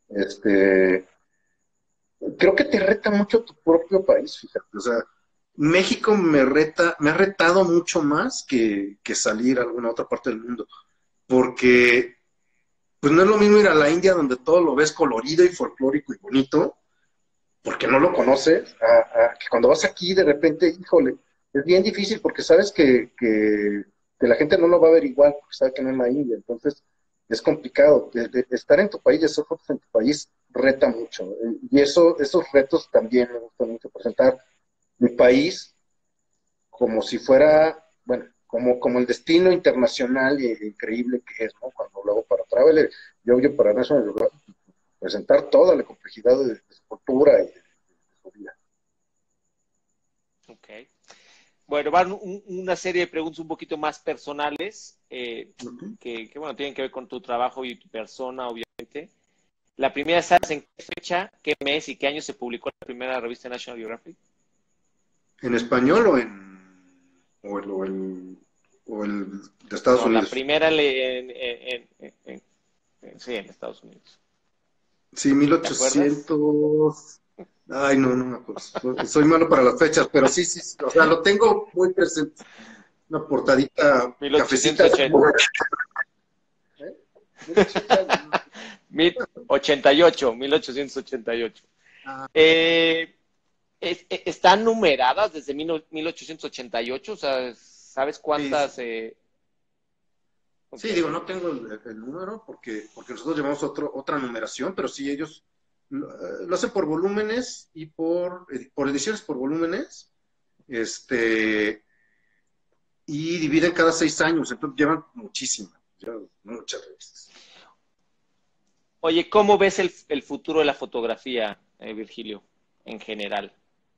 Creo que te reta mucho tu propio país, fíjate. O sea, México me ha retado mucho más que salir a alguna otra parte del mundo. Porque, pues no es lo mismo ir a la India donde todo lo ves colorido y folclórico y bonito, porque no lo conoces, a que cuando vas aquí de repente, híjole, es bien difícil porque sabes que la gente no lo va a ver igual, porque sabe que no es la India. Entonces, es complicado. Estar en tu país y hacer fotos en tu país reta mucho. Y esos retos también me gustan mucho. Presentar mi país como si fuera, bueno, como el destino internacional e increíble que es, ¿no? Cuando lo hago para Traveler, yo para National Geographic, presentar toda la complejidad de su cultura y de su vida. Ok. Bueno, van una serie de preguntas un poquito más personales, bueno, tienen que ver con tu trabajo y tu persona, obviamente. La primera, ¿sabes en qué fecha, qué mes y qué año se publicó la primera revista National Geographic? ¿En español o el de Estados No, la Unidos? primera sí, en Estados Unidos. Sí, ¿Te acuerdas? 1800. Ay, no me acuerdo. Soy malo para las fechas, pero sí, o sea, lo tengo muy presente. Una portadita cafecita. 1880. ¿Eh? 1800. 1888. Ah, Eh, ¿Están numeradas desde 1888? O sea, ¿sabes sí, cuántas? sí, Ok. digo, no tengo el número porque nosotros llevamos otra numeración, pero sí ellos lo hacen por volúmenes y por ediciones por volúmenes, y dividen cada 6 años, entonces llevan muchas revistas. Oye, ¿cómo ves el futuro de la fotografía, Virgilio, en general?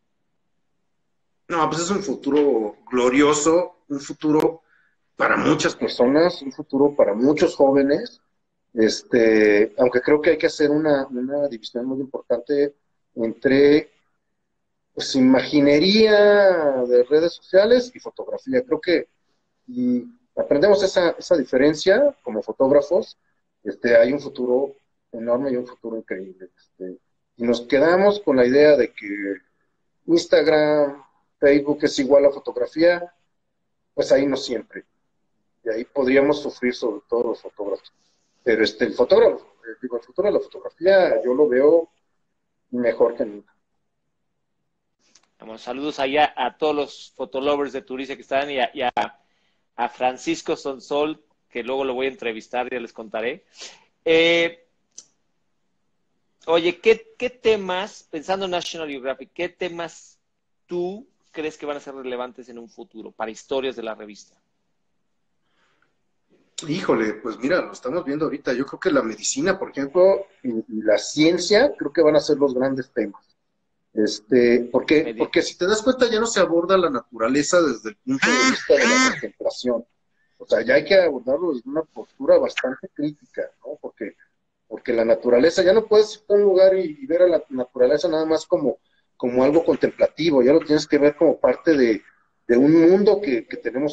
No, pues es un futuro glorioso, un futuro para muchas personas, un futuro para muchos jóvenes, aunque creo que hay que hacer una división muy importante entre pues, imaginería de redes sociales y fotografía. Creo que y aprendemos esa diferencia como fotógrafos, hay un futuro enorme y un futuro increíble. Y nos quedamos con la idea de que Instagram, Facebook es igual a fotografía, pues ahí no siempre. Y ahí podríamos sufrir sobre todo los fotógrafos. Pero el fotógrafo, el futuro de la fotografía, yo lo veo mejor que nunca. Vamos, saludos allá a todos los fotolovers de Turicia que están a Francisco Sonsol, que luego lo voy a entrevistar, ya les contaré. Oye, ¿qué temas, pensando en National Geographic, qué temas tú crees que van a ser relevantes en un futuro para historias de la revista? Híjole, pues mira, lo estamos viendo ahorita. Yo creo que la medicina, por ejemplo, y la ciencia, creo que van a ser los grandes temas. Porque si te das cuenta, ya no se aborda la naturaleza desde el punto de vista de la contemplación. O sea, ya hay que abordarlo desde una postura bastante crítica, ¿no? Porque la naturaleza, ya no puedes ir a un lugar y ver a la naturaleza nada más como algo contemplativo, ya lo tienes que ver como parte de un mundo que tenemos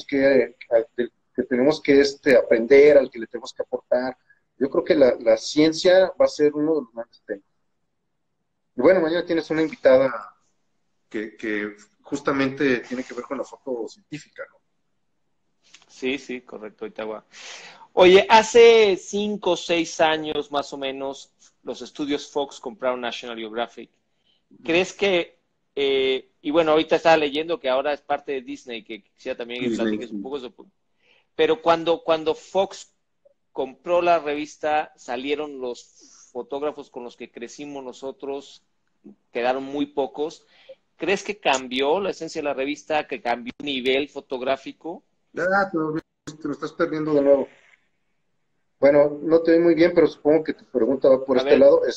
que aprender, al que le tenemos que aportar. Yo creo que la ciencia va a ser uno de los grandes temas. Y bueno, mañana tienes una invitada que justamente tiene que ver con la foto científica, ¿no? Sí, sí, correcto, Itagua. Oye, hace 5 o 6 años más o menos, los estudios Fox compraron National Geographic. ¿Crees que, y bueno, ahorita estaba leyendo que ahora es parte de Disney, que quisiera también que platiques un poco sobre, pero cuando Fox compró la revista, salieron los fotógrafos con los que crecimos nosotros, quedaron muy pocos. ¿Crees que cambió la esencia de la revista, que cambió el nivel fotográfico? Te lo estás perdiendo de nuevo. Bueno, no te oí muy bien, pero supongo que tu pregunta va por este lado.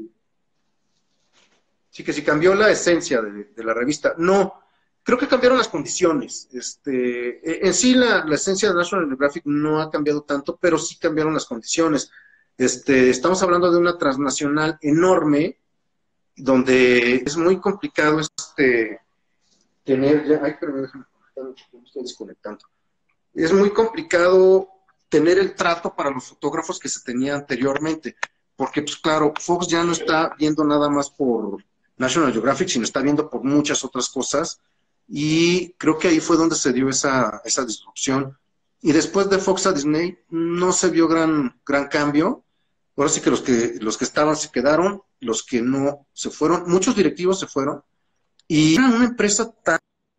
Sí, que si cambió la esencia de la revista. No, creo que cambiaron las condiciones. En sí, la esencia de National Geographic no ha cambiado tanto, pero sí cambiaron las condiciones. Estamos hablando de una transnacional enorme, donde es muy complicado tener ya. Ay, pero déjame conectar, me estoy desconectando. Es muy complicado tener el trato para los fotógrafos que se tenía anteriormente, porque pues claro, Fox ya no está viendo nada más por National Geographic, sino está viendo por muchas otras cosas, y creo que ahí fue donde se dio esa disrupción. Y después de Fox a Disney no se vio gran cambio. Ahora sí que los que estaban se quedaron, los que no se fueron, muchos directivos se fueron, y era una empresa tan,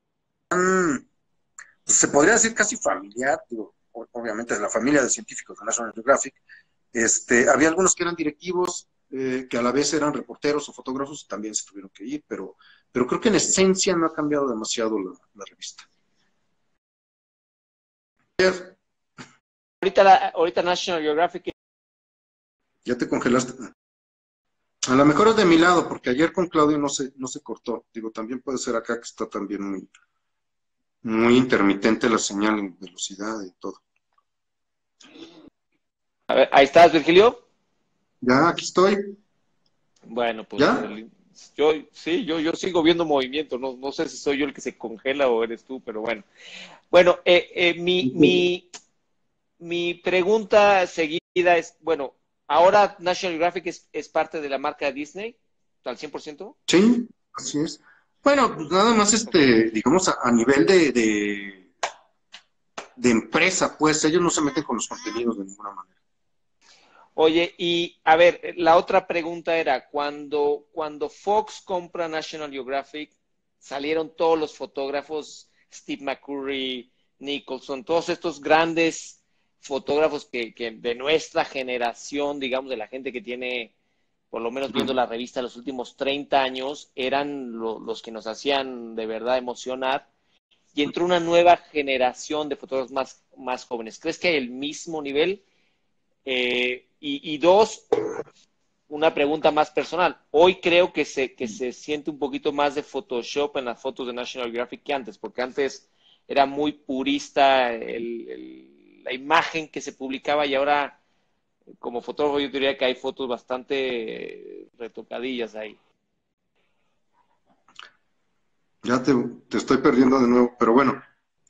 se podría decir casi familiar, digo, obviamente de la familia de científicos de National Geographic. Había algunos que eran directivos, que a la vez eran reporteros o fotógrafos, también se tuvieron que ir, pero creo que en esencia no ha cambiado demasiado la revista. Ahorita National Geographic. Ya te congelaste. A lo mejor es de mi lado, porque ayer con Claudio no se cortó. Digo, también puede ser acá que está también muy intermitente la señal en velocidad y todo. A ver, ¿ahí estás, Virgilio? Ya, aquí estoy. Bueno, pues ¿Ya? yo sigo viendo movimiento, no sé si soy yo el que se congela o eres tú, pero bueno. Bueno, mi pregunta seguida es, bueno, ¿ahora National Geographic es parte de la marca Disney al 100%? Sí, así es. Bueno, pues nada más digamos, a nivel de empresa, pues ellos no se meten con los contenidos de ninguna manera. Oye, y a ver, la otra pregunta era, cuando Fox compra National Geographic, salieron todos los fotógrafos, Steve McCurry, Nicholson, todos estos grandes fotógrafos que de nuestra generación, digamos, de la gente que tiene, por lo menos viendo la revista los últimos 30 años, eran los que nos hacían de verdad emocionar. Y entró una nueva generación de fotógrafos más jóvenes. ¿Crees que hay el mismo nivel? Y dos, una pregunta más personal. Hoy creo que se siente un poquito más de Photoshop en las fotos de National Geographic que antes, porque antes era muy purista la imagen que se publicaba y ahora, como fotógrafo, yo diría que hay fotos bastante retocadillas ahí. Ya te estoy perdiendo de nuevo, pero bueno.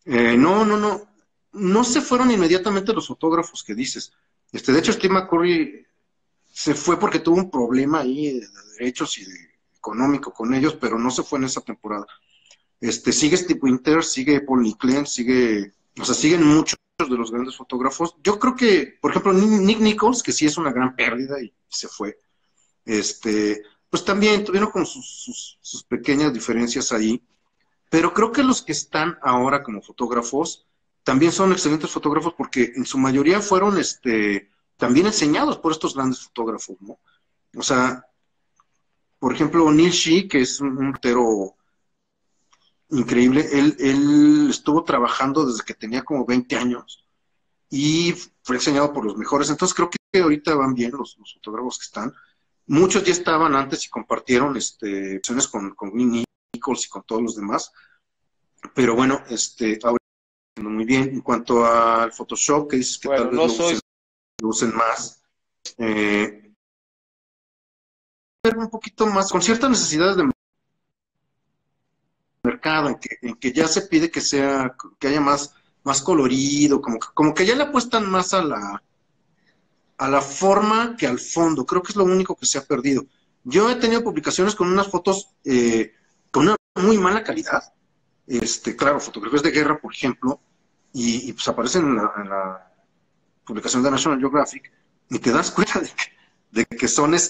No se fueron inmediatamente los fotógrafos que dices. De hecho, Steve McCurry se fue porque tuvo un problema ahí de derechos y de económico con ellos, pero no se fue en esa temporada. Sigue Steve Winter, sigue Paul Nicklin, siguen muchos de los grandes fotógrafos. Yo creo que, por ejemplo, Nick Nichols, que sí es una gran pérdida y se fue. pues también tuvieron como sus pequeñas diferencias ahí, pero creo que los que están ahora como fotógrafos también son excelentes fotógrafos porque en su mayoría fueron también enseñados por estos grandes fotógrafos, ¿no? O sea, por ejemplo, Neil Shee, que es un reportero increíble, él estuvo trabajando desde que tenía como 20 años y fue enseñado por los mejores. Entonces creo que ahorita van bien los fotógrafos que están. Muchos ya estaban antes y compartieron opciones con Winnie Nichols y con todos los demás. Pero bueno, ahora muy bien. En cuanto al Photoshop, que dices que Bueno, tal vez no soy... lo usen más, un poquito más, con ciertas necesidades de mercado, en que ya se pide que haya más colorido, como que ya le apuestan más a la forma que al fondo. Creo que es lo único que se ha perdido. Yo he tenido publicaciones con unas fotos con una muy mala calidad, claro, fotografías de guerra, por ejemplo, y pues aparecen en la publicación de National Geographic, y te das cuenta de que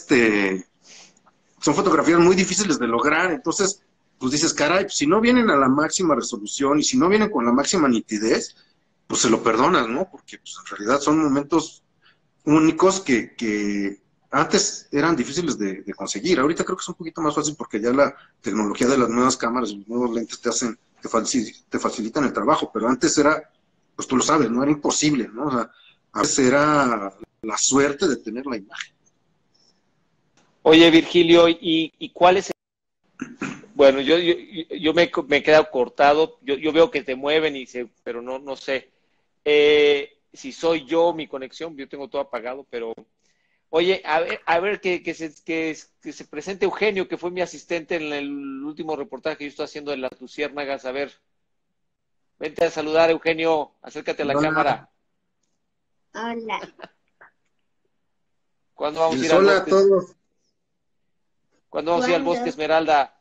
son fotografías muy difíciles de lograr. Entonces pues dices, caray, pues si no vienen a la máxima resolución y si no vienen con la máxima nitidez, pues se lo perdonas, ¿no? Porque pues, en realidad son momentos únicos que antes eran difíciles de conseguir. Ahorita creo que es un poquito más fácil porque ya la tecnología de las nuevas cámaras, los nuevos lentes te facilitan el trabajo, pero antes era, pues tú lo sabes, ¿no? Era imposible, ¿no? O sea, a veces era la suerte de tener la imagen. Oye, Virgilio, ¿y cuál es el... Bueno, yo me he quedado cortado, yo veo que te mueven pero no sé. Si soy yo, mi conexión, yo tengo todo apagado, pero oye, a ver que se presente Eugenio, que fue mi asistente en el último reportaje que yo estoy haciendo de las luciérnagas. A ver, vente a saludar, Eugenio, acércate a la Hola. cámara. Hola, ¿Cuándo vamos a ir al Hola a bosque? todos. ¿Cuándo vamos a ir al bosque, ¿cuándo? Esmeralda?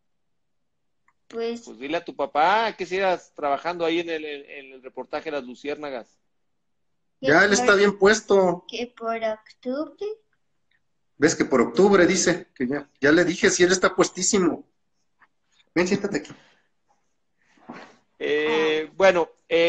Pues Pues dile a tu papá que sigas trabajando ahí en el reportaje de las luciérnagas. que Ya él está bien puesto. por octubre. Ves que por octubre dice que ya le dije, si él está puestísimo. Ven, siéntate aquí. Bueno,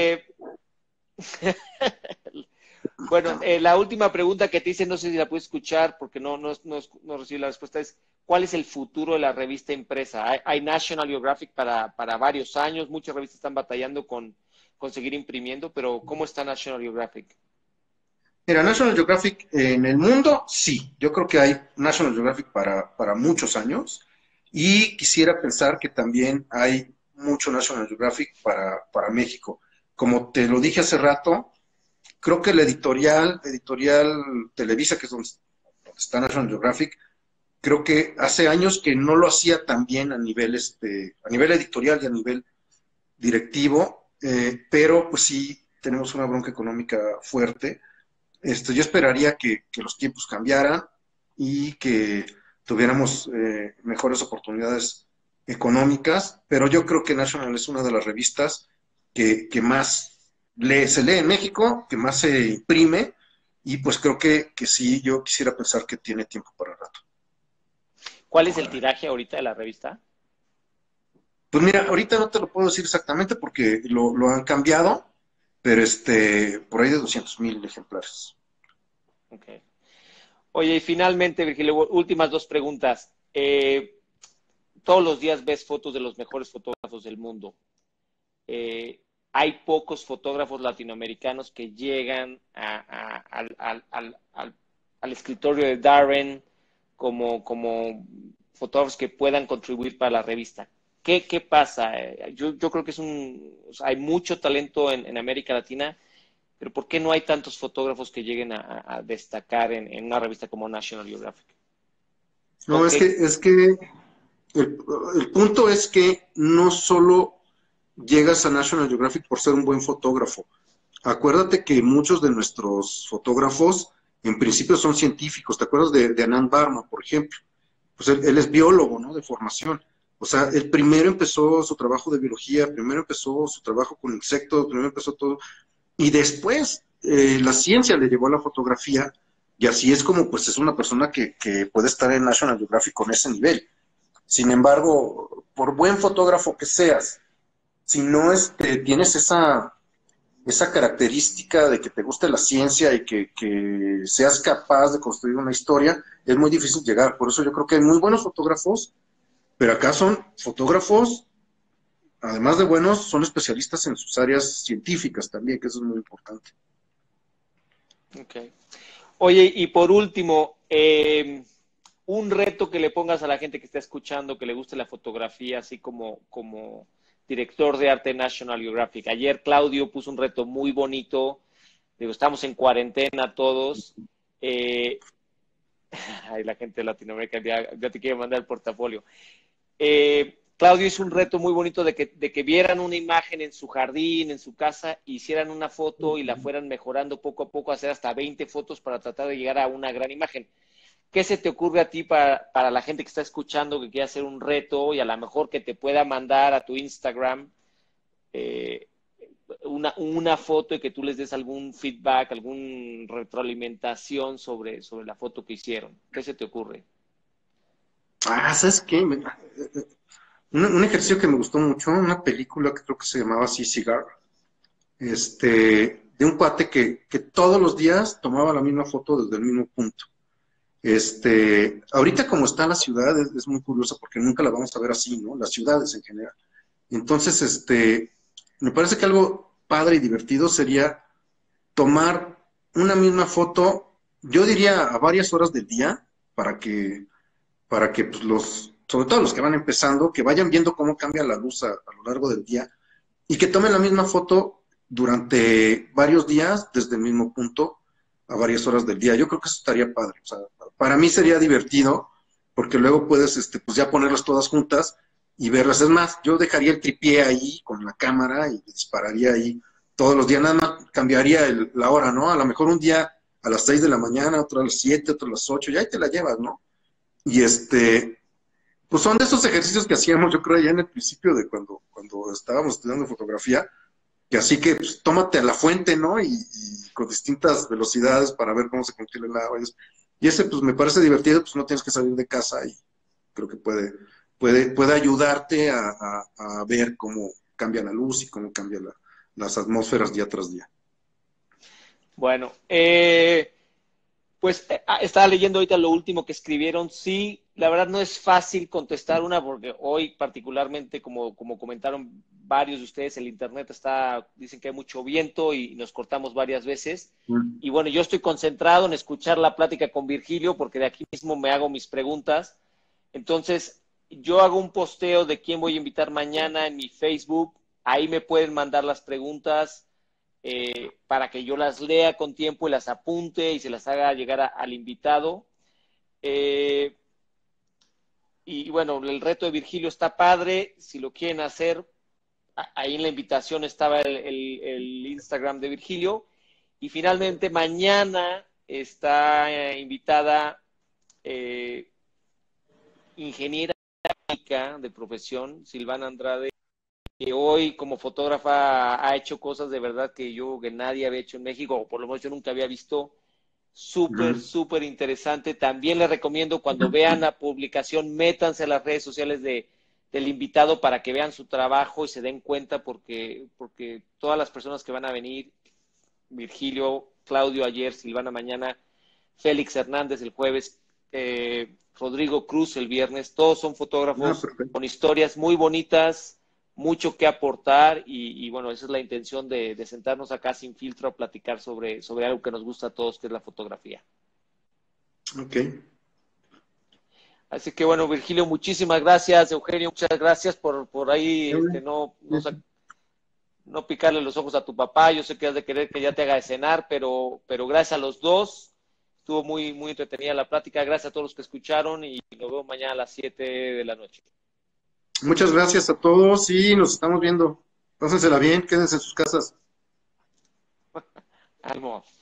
bueno, la última pregunta que te hice, no sé si la puedes escuchar porque no recibí la respuesta, es ¿cuál es el futuro de la revista impresa? Hay National Geographic para varios años, muchas revistas están batallando con seguir imprimiendo, pero ¿cómo está National Geographic? Mira, National Geographic en el mundo, sí. Yo creo que hay National Geographic para muchos años y quisiera pensar que también hay mucho National Geographic para México. Como te lo dije hace rato, creo que la editorial Televisa, que es donde está National Geographic, creo que hace años que no lo hacía tan bien a nivel editorial y a nivel directivo, pero pues sí tenemos una bronca económica fuerte. Yo esperaría que los tiempos cambiaran y que tuviéramos mejores oportunidades económicas, pero yo creo que National es una de las revistas que más se lee en México, que más se imprime, y pues creo que sí, yo quisiera pensar que tiene tiempo para el rato. ¿Cuál es el Ojalá. tiraje ahorita de la revista? Pues mira, ahorita no te lo puedo decir exactamente porque lo han cambiado, pero por ahí de 200,000 ejemplares. Okay. Oye, y finalmente, Virgilio, últimas dos preguntas. Todos los días ves fotos de los mejores fotógrafos del mundo. Eh, hay pocos fotógrafos latinoamericanos que llegan al escritorio de Darren como fotógrafos que puedan contribuir para la revista. ¿Qué pasa? Yo creo que o sea, hay mucho talento en América Latina, pero ¿por qué no hay tantos fotógrafos que lleguen a destacar en una revista como National Geographic? No, es que el, el punto es que no solo llegas a National Geographic por ser un buen fotógrafo. Acuérdate que muchos de nuestros fotógrafos en principio son científicos. ¿Te acuerdas de Anand Barma, por ejemplo? Pues él es biólogo, ¿no? De formación. O sea, él primero empezó su trabajo de biología, primero empezó su trabajo con insectos, primero empezó todo, y después la ciencia le llevó a la fotografía y así es como pues es una persona que puede estar en National Geographic con ese nivel. Sin embargo, por buen fotógrafo que seas, si no tienes esa característica de que te guste la ciencia y que seas capaz de construir una historia, es muy difícil llegar. Por eso yo creo que hay muy buenos fotógrafos, pero acá son fotógrafos, además de buenos, son especialistas en sus áreas científicas también, que eso es muy importante. Okay. Oye, y por último, un reto que le pongas a la gente que está escuchando, que le guste la fotografía, así como director de arte National Geographic. Ayer Claudio puso un reto muy bonito. Digo, estamos en cuarentena todos. Ay, la gente de Latinoamérica ya te quiere mandar el portafolio. Claudio hizo un reto muy bonito de que vieran una imagen en su jardín, en su casa, hicieran una foto y la fueran mejorando poco a poco, hacer hasta 20 fotos para tratar de llegar a una gran imagen. ¿Qué se te ocurre a ti para la gente que está escuchando, que quiere hacer un reto y a lo mejor que te pueda mandar a tu Instagram una foto y que tú les des algún feedback, alguna retroalimentación sobre la foto que hicieron? ¿Qué se te ocurre? ¿Sabes qué? Un ejercicio que me gustó mucho, una película que creo que se llamaba así, Cigar, de un cuate que todos los días tomaba la misma foto desde el mismo punto. Ahorita como está la ciudad es muy curioso porque nunca la vamos a ver así, ¿no? Las ciudades en general. Entonces, me parece que algo padre y divertido sería tomar una misma foto, yo diría a varias horas del día, para que pues, sobre todo los que van empezando, que vayan viendo cómo cambia la luz a lo largo del día y que tomen la misma foto durante varios días desde el mismo punto a varias horas del día. Yo creo que eso estaría padre. O sea, para mí sería divertido porque luego puedes pues ya ponerlas todas juntas y verlas. Es más, yo dejaría el tripié ahí con la cámara y dispararía ahí todos los días. Nada más cambiaría la hora, ¿no? A lo mejor un día a las 6 de la mañana, otro a las 7, otro a las 8, y ahí te la llevas, ¿no? Y pues son de esos ejercicios que hacíamos, yo creo, ya en el principio de cuando estábamos estudiando fotografía, que así que pues, tómate a la fuente, ¿no? Y con distintas velocidades para ver cómo se congela el agua. Y ese, pues me parece divertido, pues no tienes que salir de casa y creo que puede ayudarte a ver cómo cambia la luz y cómo cambian las atmósferas día tras día. Bueno, pues estaba leyendo ahorita lo último que escribieron. Sí, la verdad no es fácil contestar una porque hoy particularmente, como comentaron varios de ustedes, el internet dicen que hay mucho viento y nos cortamos varias veces. Y bueno, yo estoy concentrado en escuchar la plática con Virgilio porque de aquí mismo me hago mis preguntas. Entonces, yo hago un posteo de quién voy a invitar mañana en mi Facebook. Ahí me pueden mandar las preguntas. Para que yo las lea con tiempo y las apunte y se las haga llegar al invitado. Y bueno, el reto de Virgilio está padre. Si lo quieren hacer, ahí en la invitación estaba el Instagram de Virgilio. Y finalmente mañana está invitada ingeniera de profesión, Silvana Andrade, que hoy como fotógrafa ha hecho cosas de verdad que nadie había hecho en México, o por lo menos yo nunca había visto. Súper interesante. También les recomiendo cuando vean la publicación, métanse a las redes sociales del invitado para que vean su trabajo y se den cuenta porque todas las personas que van a venir, Virgilio, Claudio ayer, Silvana mañana, Félix Hernández el jueves, Rodrigo Cruz el viernes, todos son fotógrafos con historias muy bonitas, mucho que aportar y bueno, esa es la intención de sentarnos acá sin filtro a platicar sobre algo que nos gusta a todos, que es la fotografía. Ok. Así que bueno, Virgilio, muchísimas gracias. Eugenio, muchas gracias por ahí no picarle los ojos a tu papá. Yo sé que has de querer que ya te haga de cenar, pero gracias a los dos. Estuvo muy entretenida la plática. Gracias a todos los que escucharon y nos vemos mañana a las 7 de la noche. Muchas gracias a todos y nos estamos viendo. Pásensela bien, quédense en sus casas. Ánimo.